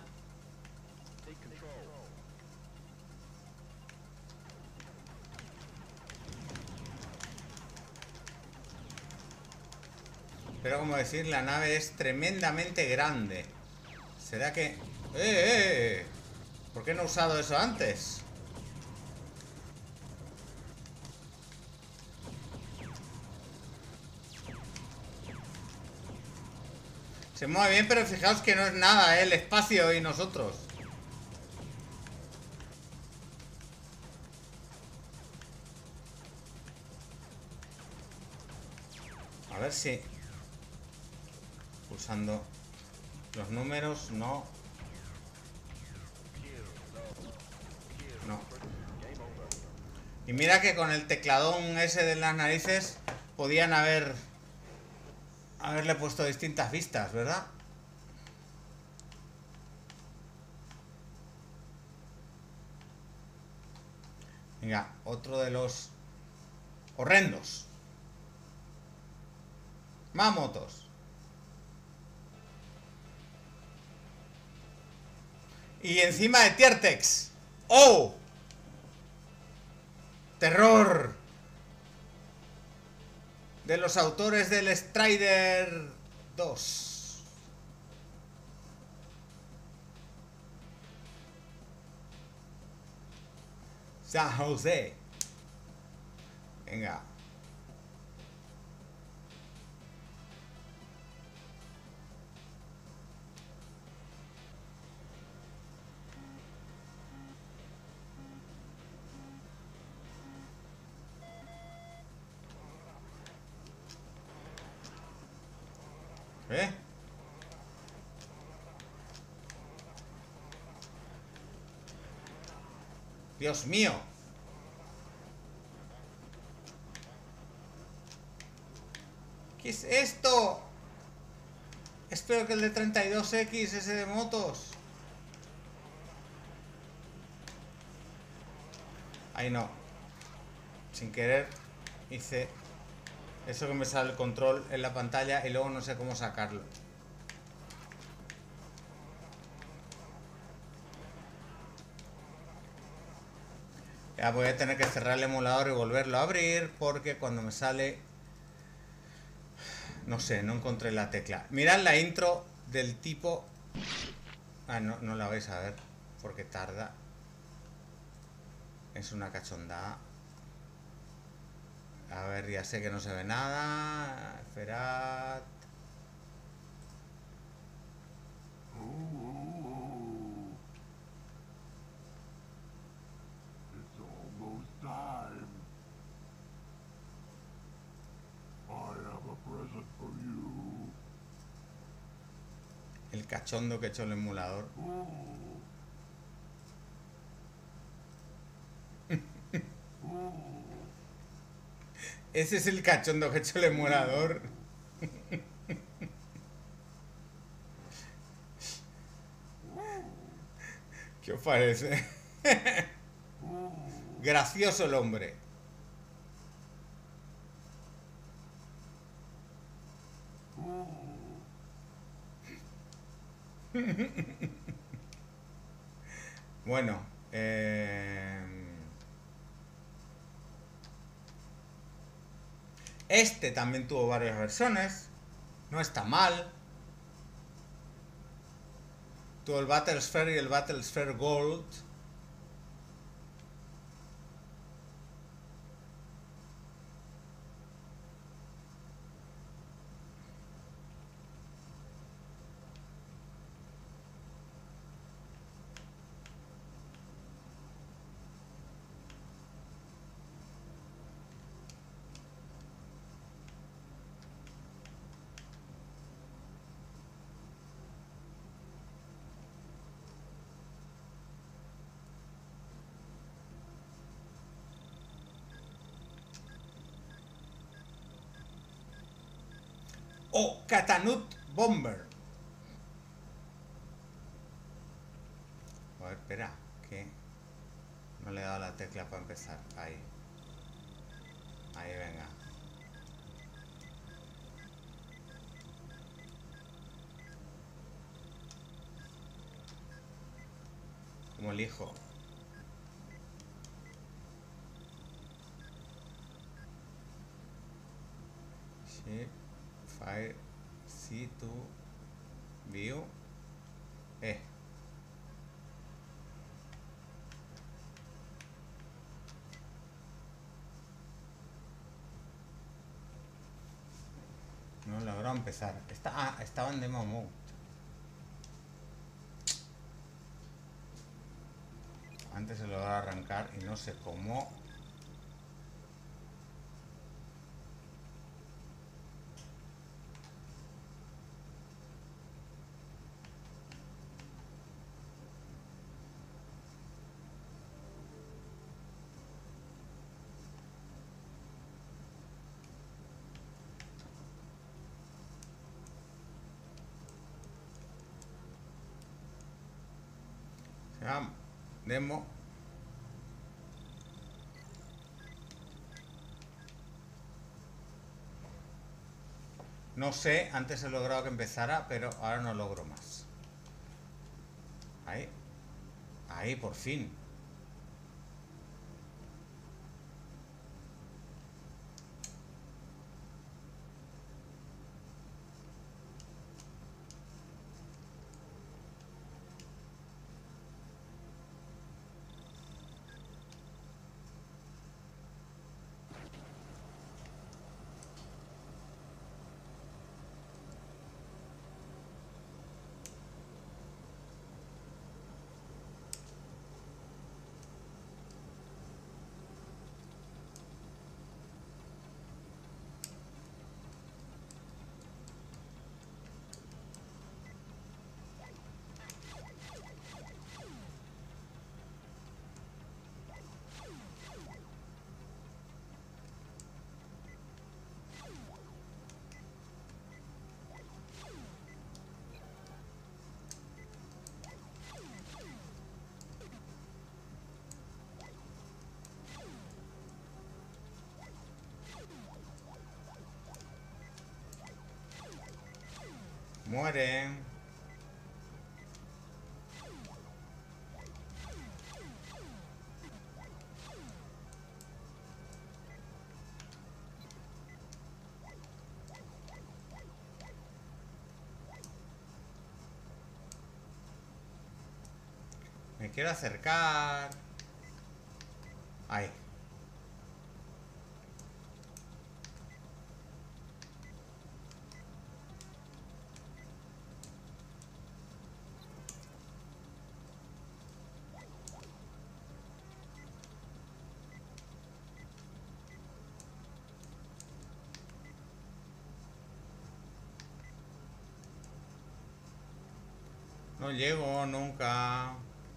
Pero como decir, la nave es tremendamente grande. ¿Será que...? ¡Eh, eh, eh! ¿Por qué no he usado eso antes? Se mueve bien, pero fijaos que no es nada, ¿eh? El espacio y nosotros. A ver si... Pulsando los números, no... No. Y mira que con el tecladón ese de las narices podían haber... haberle puesto distintas vistas, ¿verdad? Venga, otro de los horrendos. Más motos. Y encima de Tiertex. ¡Oh! ¡Terror! De los autores del Strider dos. San José. Venga. ¿Eh? Dios mío. ¿Qué es esto? Espero que el de treinta y dos equis, ese de motos. Ahí no. Sin querer hice eso que me sale el control en la pantalla y luego no sé cómo sacarlo. Ya voy a tener que cerrar el emulador y volverlo a abrir porque cuando me sale... No sé, no encontré la tecla. Mirad la intro del tipo... Ah, no, no la vais a ver porque tarda. Es una cachondada. A ver, ya sé que no se ve nada. Esperad. It's almost time. I have a present for you. El cachondo que he hecho el emulador. Ese es el cachondo que he hecho el emulador. ¿Qué os parece? Gracioso el hombre. Bueno, eh... este también tuvo varias versiones. No está mal. Tú el Battlesphere y el Battlesphere Gold. O Catanut Bomber. A ver, espera, que no le he dado la tecla para empezar. Ahí. Ahí, venga. Como elijo. Sí. Fire, C to view, eh. No logró empezar. Está, ah, estaba en demo mode. Antes se logró arrancar y no sé cómo. Ya, demo. No sé, antes he logrado que empezara, pero ahora no logro más. Ahí. Ahí, por fin. Mueren. Me quiero acercar. Ahí. No llego nunca.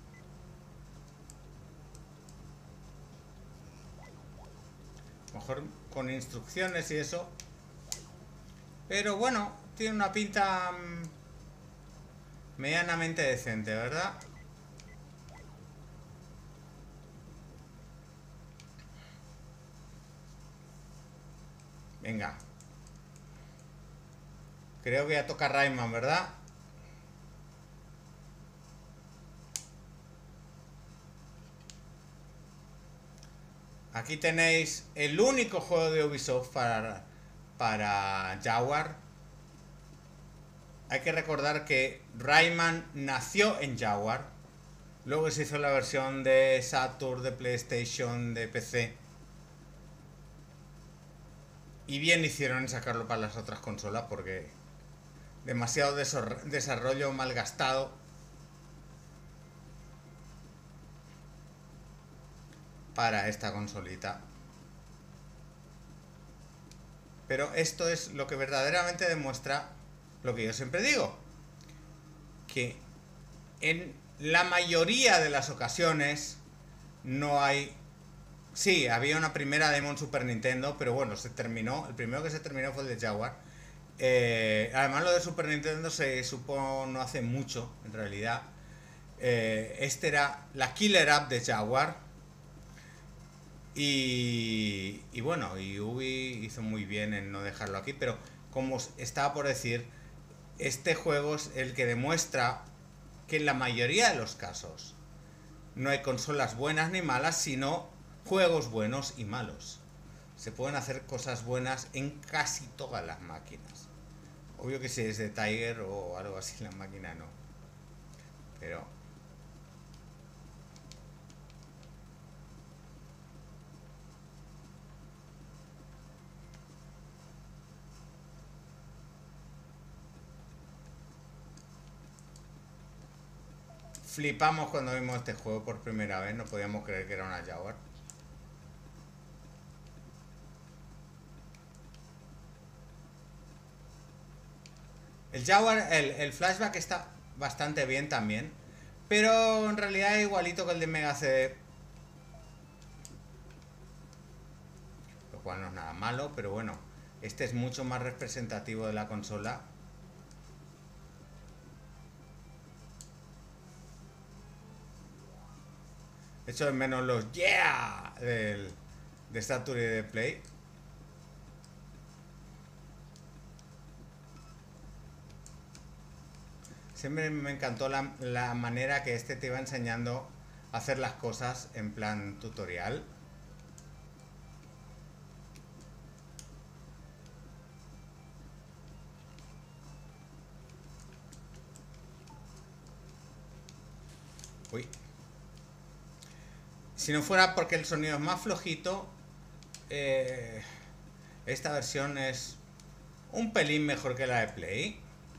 Mejor con instrucciones y eso. Pero bueno, tiene una pinta mmm, medianamente decente, ¿verdad? Venga. Creo que ya toca Rayman, ¿verdad? Aquí tenéis el único juego de Ubisoft para, para Jaguar. hay que recordar que Rayman nació en Jaguar. Luego se hizo la versión de Saturn, de PlayStation, de P C. Y bien hicieron en sacarlo para las otras consolas porque demasiado desarrollo malgastado. Para esta consolita. Pero esto es lo que verdaderamente demuestra lo que yo siempre digo. Que en la mayoría de las ocasiones no hay... Sí, había una primera demo en Super Nintendo, pero bueno, se terminó. El primero que se terminó fue el de Jaguar. Eh, además lo de Super Nintendo se supo no hace mucho, en realidad. Eh, este era la Killer App de Jaguar. Y, y bueno, y Ubi hizo muy bien en no dejarlo aquí, pero como estaba por decir, este juego es el que demuestra que en la mayoría de los casos no hay consolas buenas ni malas, sino juegos buenos y malos. Se pueden hacer cosas buenas en casi todas las máquinas. Obvio que si es de Tiger o algo así la máquina no. Pero... flipamos cuando vimos este juego por primera vez, no podíamos creer que era una Jaguar. El Jaguar, el, el flashback está bastante bien también, pero en realidad es igualito que el de Mega C D. Lo cual no es nada malo, pero bueno, este es mucho más representativo de la consola. Echo de menos los yeah del, de Saturn y de Play. Siempre me encantó la, la manera que este te iba enseñando a hacer las cosas en plan tutorial. Uy. Si no fuera porque el sonido es más flojito, eh, esta versión es un pelín mejor que la de Play.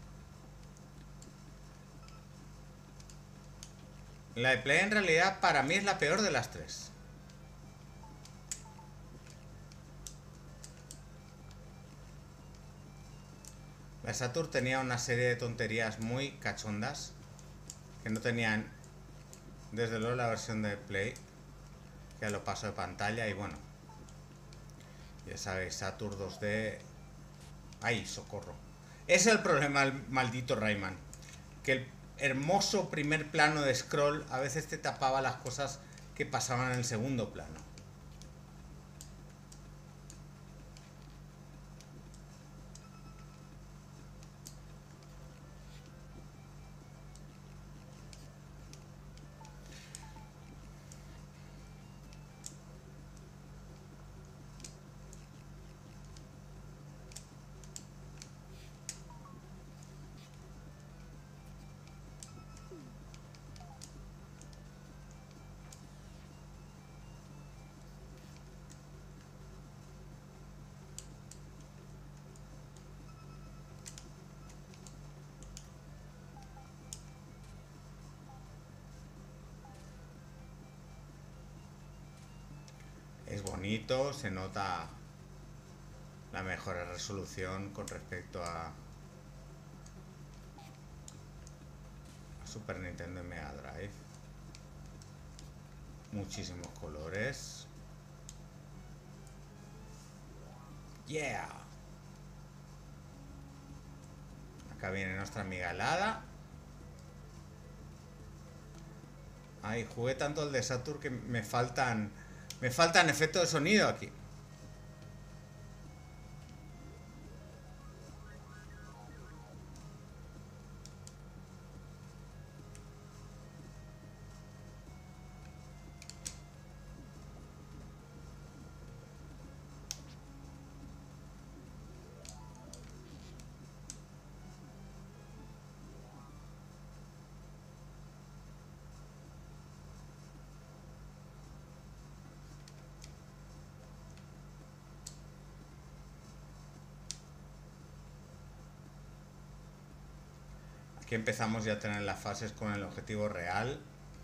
La de Play en realidad para mí es la peor de las tres. La Saturn tenía una serie de tonterías muy cachondas que no tenían desde luego la versión de Play. Ya lo paso de pantalla y bueno, ya sabéis, Saturn dos D. ¡Ay, socorro! Ese es el problema del maldito Rayman, que el hermoso primer plano de scroll a veces te tapaba las cosas que pasaban en el segundo plano. Es bonito, se nota la mejor resolución con respecto a, a Super Nintendo y Mega Drive. Muchísimos colores. Yeah. Acá viene nuestra amiga helada. Ay, jugué tanto el de Saturn que me faltan me faltan efectos de sonido aquí. que empezamos ya a tener las fases con el objetivo real.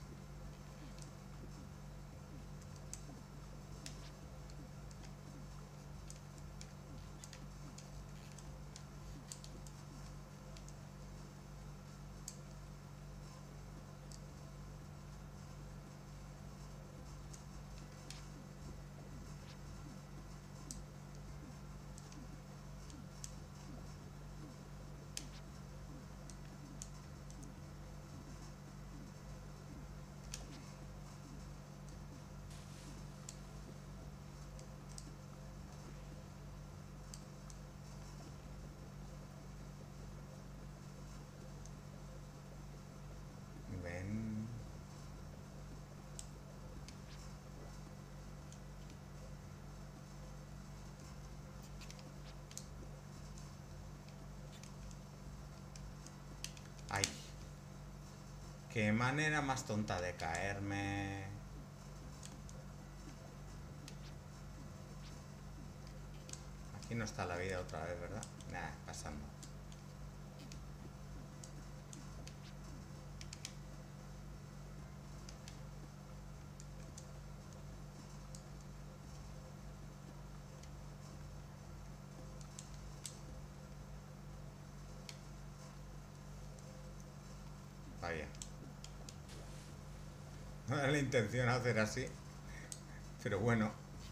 Ven. Ay. Qué manera más tonta de caerme. Aquí no está la vida otra vez, ¿verdad? Nah, pasando. Vaya. No era la intención hacer así. Pero bueno.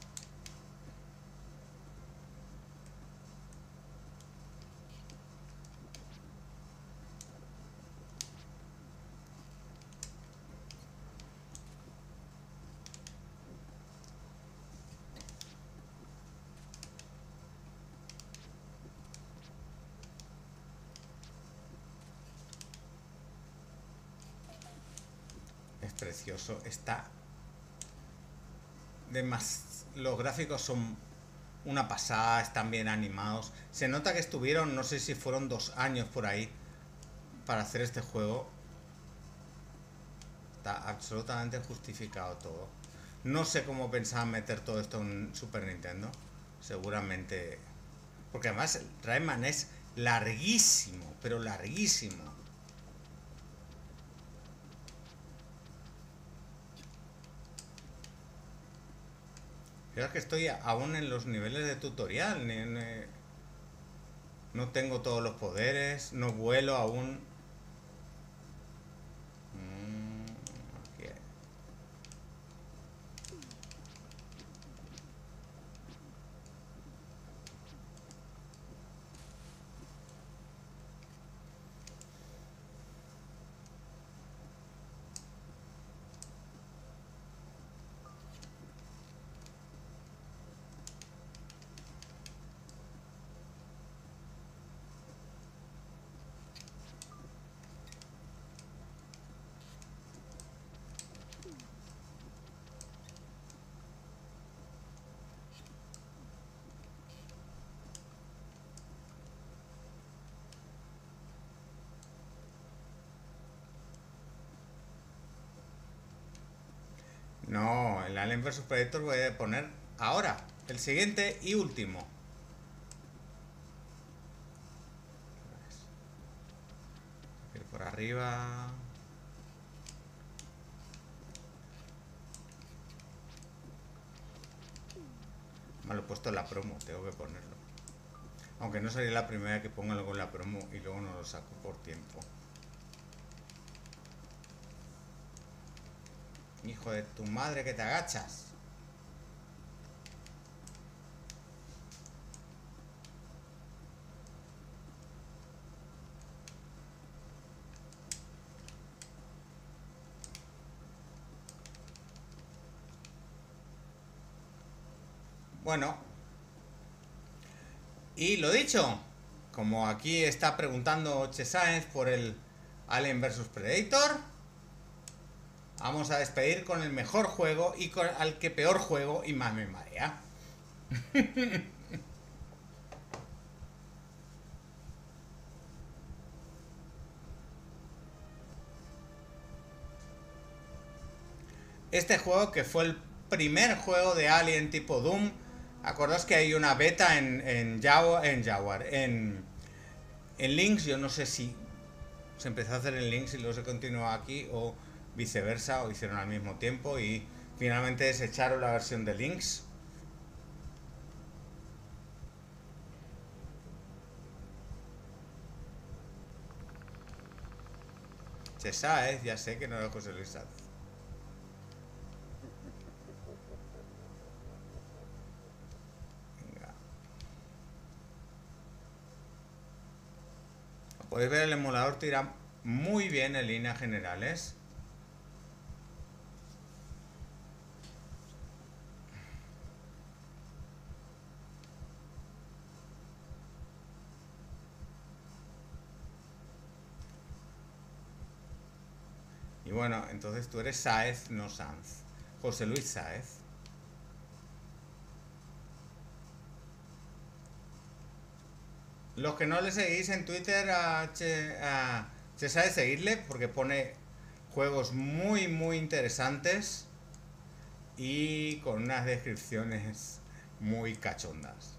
Es precioso. Está de más. Los gráficos son una pasada, están bien animados. Se nota que estuvieron, no sé si fueron dos años por ahí para hacer este juego. Está absolutamente justificado todo. No sé cómo pensaban meter todo esto en Super Nintendo. Seguramente. Porque además Rayman es larguísimo, pero larguísimo. Creo que estoy aún en los niveles de tutorial. Ni, ni, no tengo todos los poderes. No vuelo aún. Mm, aquí. No, el Alien versus Predator voy a poner ahora, el siguiente y último. Ir por arriba. Me lo he puesto en la promo, tengo que ponerlo. Aunque no sería la primera que ponga luego en la promo y luego no lo saco por tiempo. Hijo de tu madre, que te agachas. Bueno. Y lo dicho, como aquí está preguntando Chesaenz por el Alien versus Predator, vamos a despedir con el mejor juego y con al que peor juego y más me marea. Este juego, que fue el primer juego de Alien tipo Doom. Acordaos que hay una beta en, en Jaguar, en Jaguar, en, en Lynx. Yo no sé si se empezó a hacer en links y luego se continuó aquí, o viceversa, o hicieron al mismo tiempo y finalmente se echaron la versión de links. Se sabe, ya sé que no era José Luis Sáez. Venga. Como podéis ver, el emulador tira muy bien en líneas generales. Y bueno, entonces tú eres Sáez, no Sanz. José Luis Sáez. Los que no le seguís en Twitter a Che, a Che Sáez, seguirle porque pone juegos muy muy interesantes y con unas descripciones muy cachondas.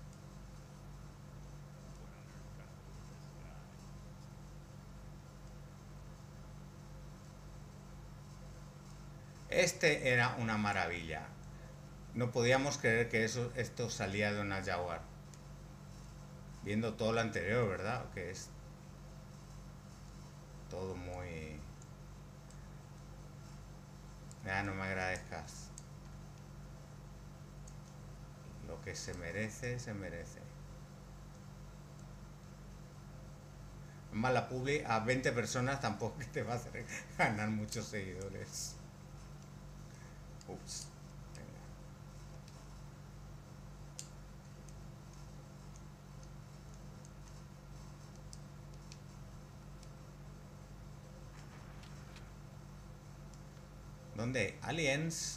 Este era una maravilla. No podíamos creer que eso, esto salía de una Jaguar. Viendo todo lo anterior, ¿verdad? Que es todo muy... Ya no me agradezcas. Lo que se merece, se merece. Además, la publi a veinte personas tampoco que te va a hacer ganar muchos seguidores. Ups. Venga. ¿Dónde? Aliens.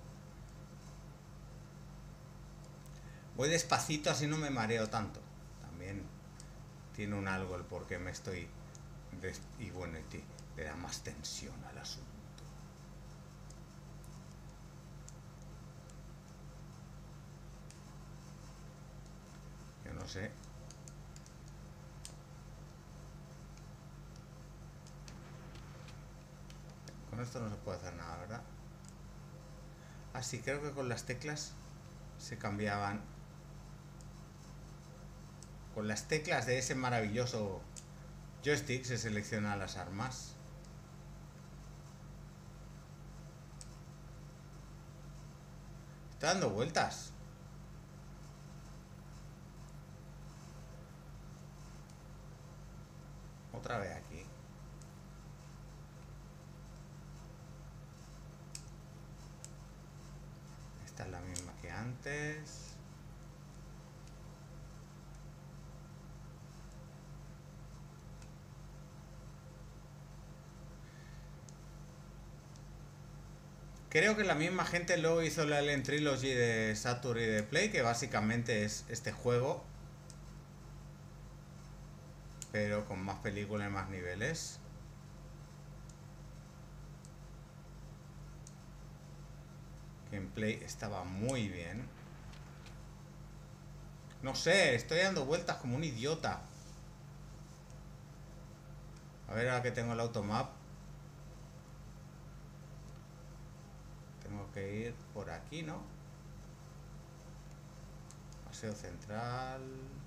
Voy despacito, así no me mareo tanto. También tiene un algo el por qué me estoy... des- Y bueno, y te- le da más tensión al asunto. Yo no sé. Con esto no se puede hacer nada, ¿verdad? Ah, sí, creo que con las teclas se cambiaban. Con las teclas de ese maravilloso joystick se seleccionan las armas. Está dando vueltas. Otra vez aquí. Esta es la misma que antes. Creo que la misma gente luego hizo la Alien Trilogy de Saturn y de Play, que básicamente es este juego, pero con más películas y más niveles. Que en Play estaba muy bien. No sé, estoy dando vueltas como un idiota. A ver, ahora que tengo el automap. Tengo que ir por aquí, ¿no? Paseo central.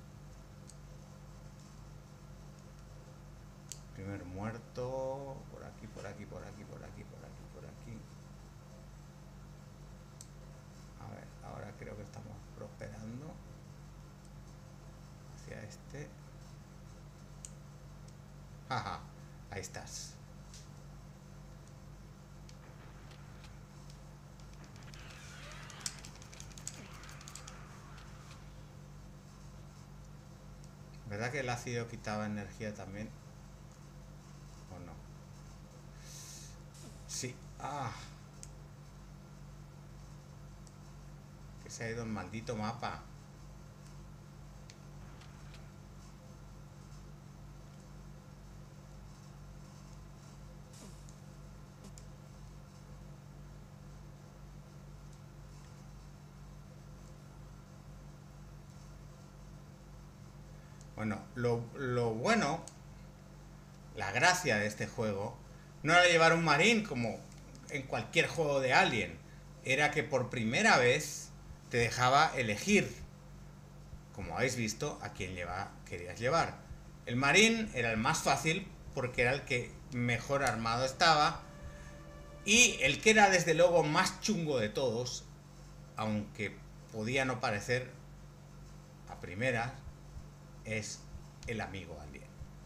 Primer muerto. Por aquí, por aquí, por aquí, por aquí, por aquí, por aquí. A ver, ahora creo que estamos prosperando. Hacia este. Jaja, ahí estás. ¿Verdad que el ácido quitaba energía también? ¿O no? Sí. Ah. Que se ha ido el maldito mapa. Bueno, lo, lo bueno la gracia de este juego no era llevar un marín como en cualquier juego de Alien, era que por primera vez te dejaba elegir, como habéis visto, a quién lleva, querías llevar. El marín era el más fácil porque era el que mejor armado estaba, y el que era desde luego más chungo de todos, aunque podía no parecer a primeras, es el amigo alien.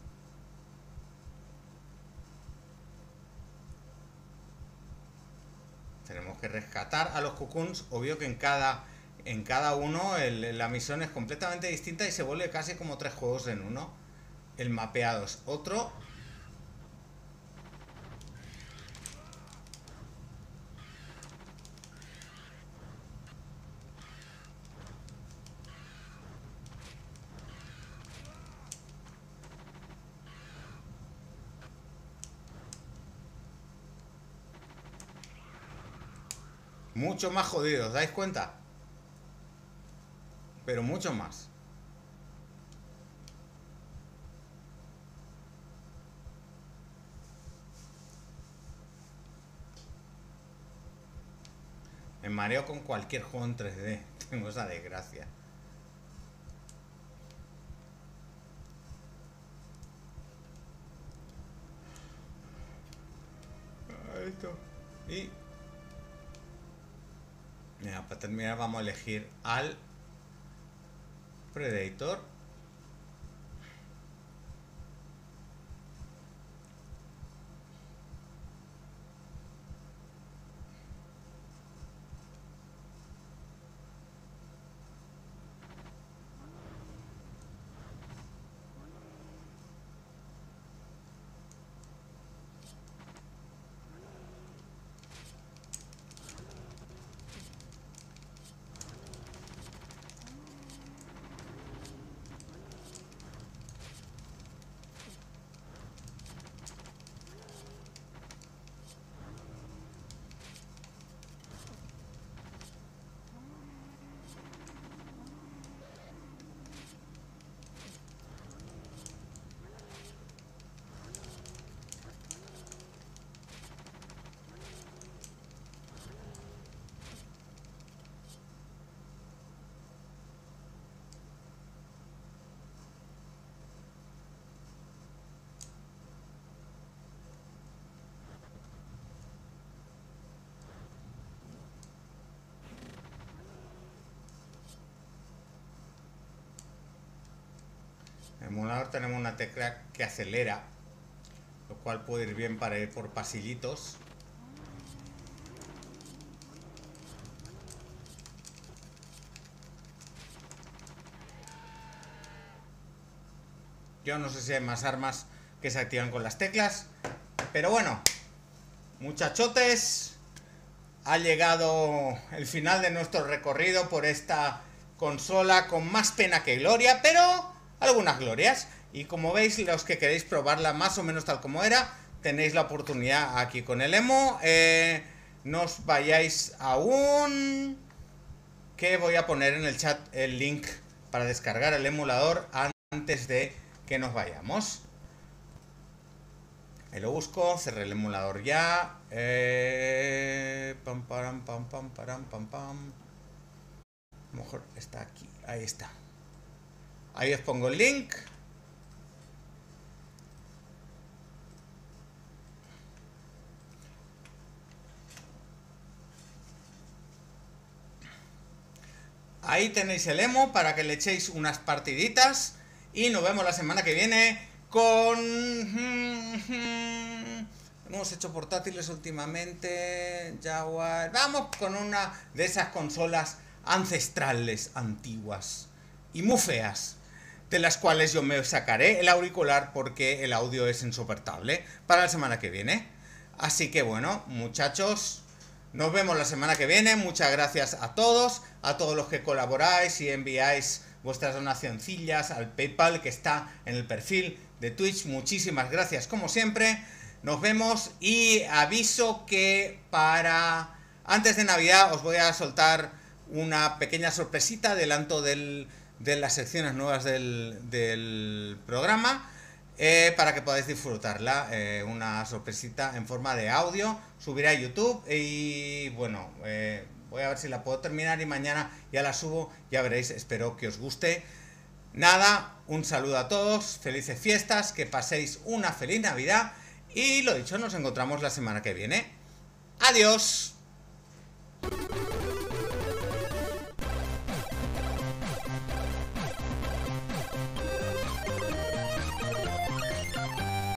Tenemos que rescatar a los cocoons. Obvio que en cada, en cada uno el, la misión es completamente distinta y se vuelve casi como tres juegos en uno. El mapeado es otro. Mucho más jodido, ¿os dais cuenta? Pero mucho más. Me mareo con cualquier juego en tres D. Tengo esa desgracia. Esto. Y... mira, para terminar vamos a elegir al Predator. En el emulador tenemos una tecla que acelera, lo cual puede ir bien para ir por pasillitos. Yo no sé si hay más armas que se activan con las teclas, pero bueno, muchachotes, ha llegado el final de nuestro recorrido por esta consola con más pena que gloria, pero algunas glorias. Y como veis, los que queréis probarla más o menos tal como era, tenéis la oportunidad aquí con el emo. Eh, no os vayáis aún, que voy a poner en el chat el link para descargar el emulador antes de que nos vayamos. Ahí lo busco, cerré el emulador ya. Eh, pam, param, pam, pam, param, pam, pam. A lo mejor está aquí, ahí está. Ahí os pongo el link. Ahí tenéis el emo para que le echéis unas partiditas. Y nos vemos la semana que viene con... hemos hecho portátiles últimamente. Jaguar. Vamos con una de esas consolas ancestrales, antiguas y muy feas, de las cuales yo me sacaré el auricular porque el audio es insoportable para la semana que viene. Así que bueno, muchachos, nos vemos la semana que viene. Muchas gracias a todos, a todos los que colaboráis y enviáis vuestras donacioncillas al PayPal que está en el perfil de Twitch. Muchísimas gracias como siempre. Nos vemos y aviso que para antes de Navidad os voy a soltar una pequeña sorpresita, adelanto del, de las secciones nuevas del, del programa. eh, para que podáis disfrutarla. Eh, una sorpresita en forma de audio. Subiré a YouTube y bueno, eh, voy a ver si la puedo terminar y mañana ya la subo. Ya veréis, espero que os guste. Nada, un saludo a todos, felices fiestas, que paséis una feliz Navidad y lo dicho, nos encontramos la semana que viene. Adiós.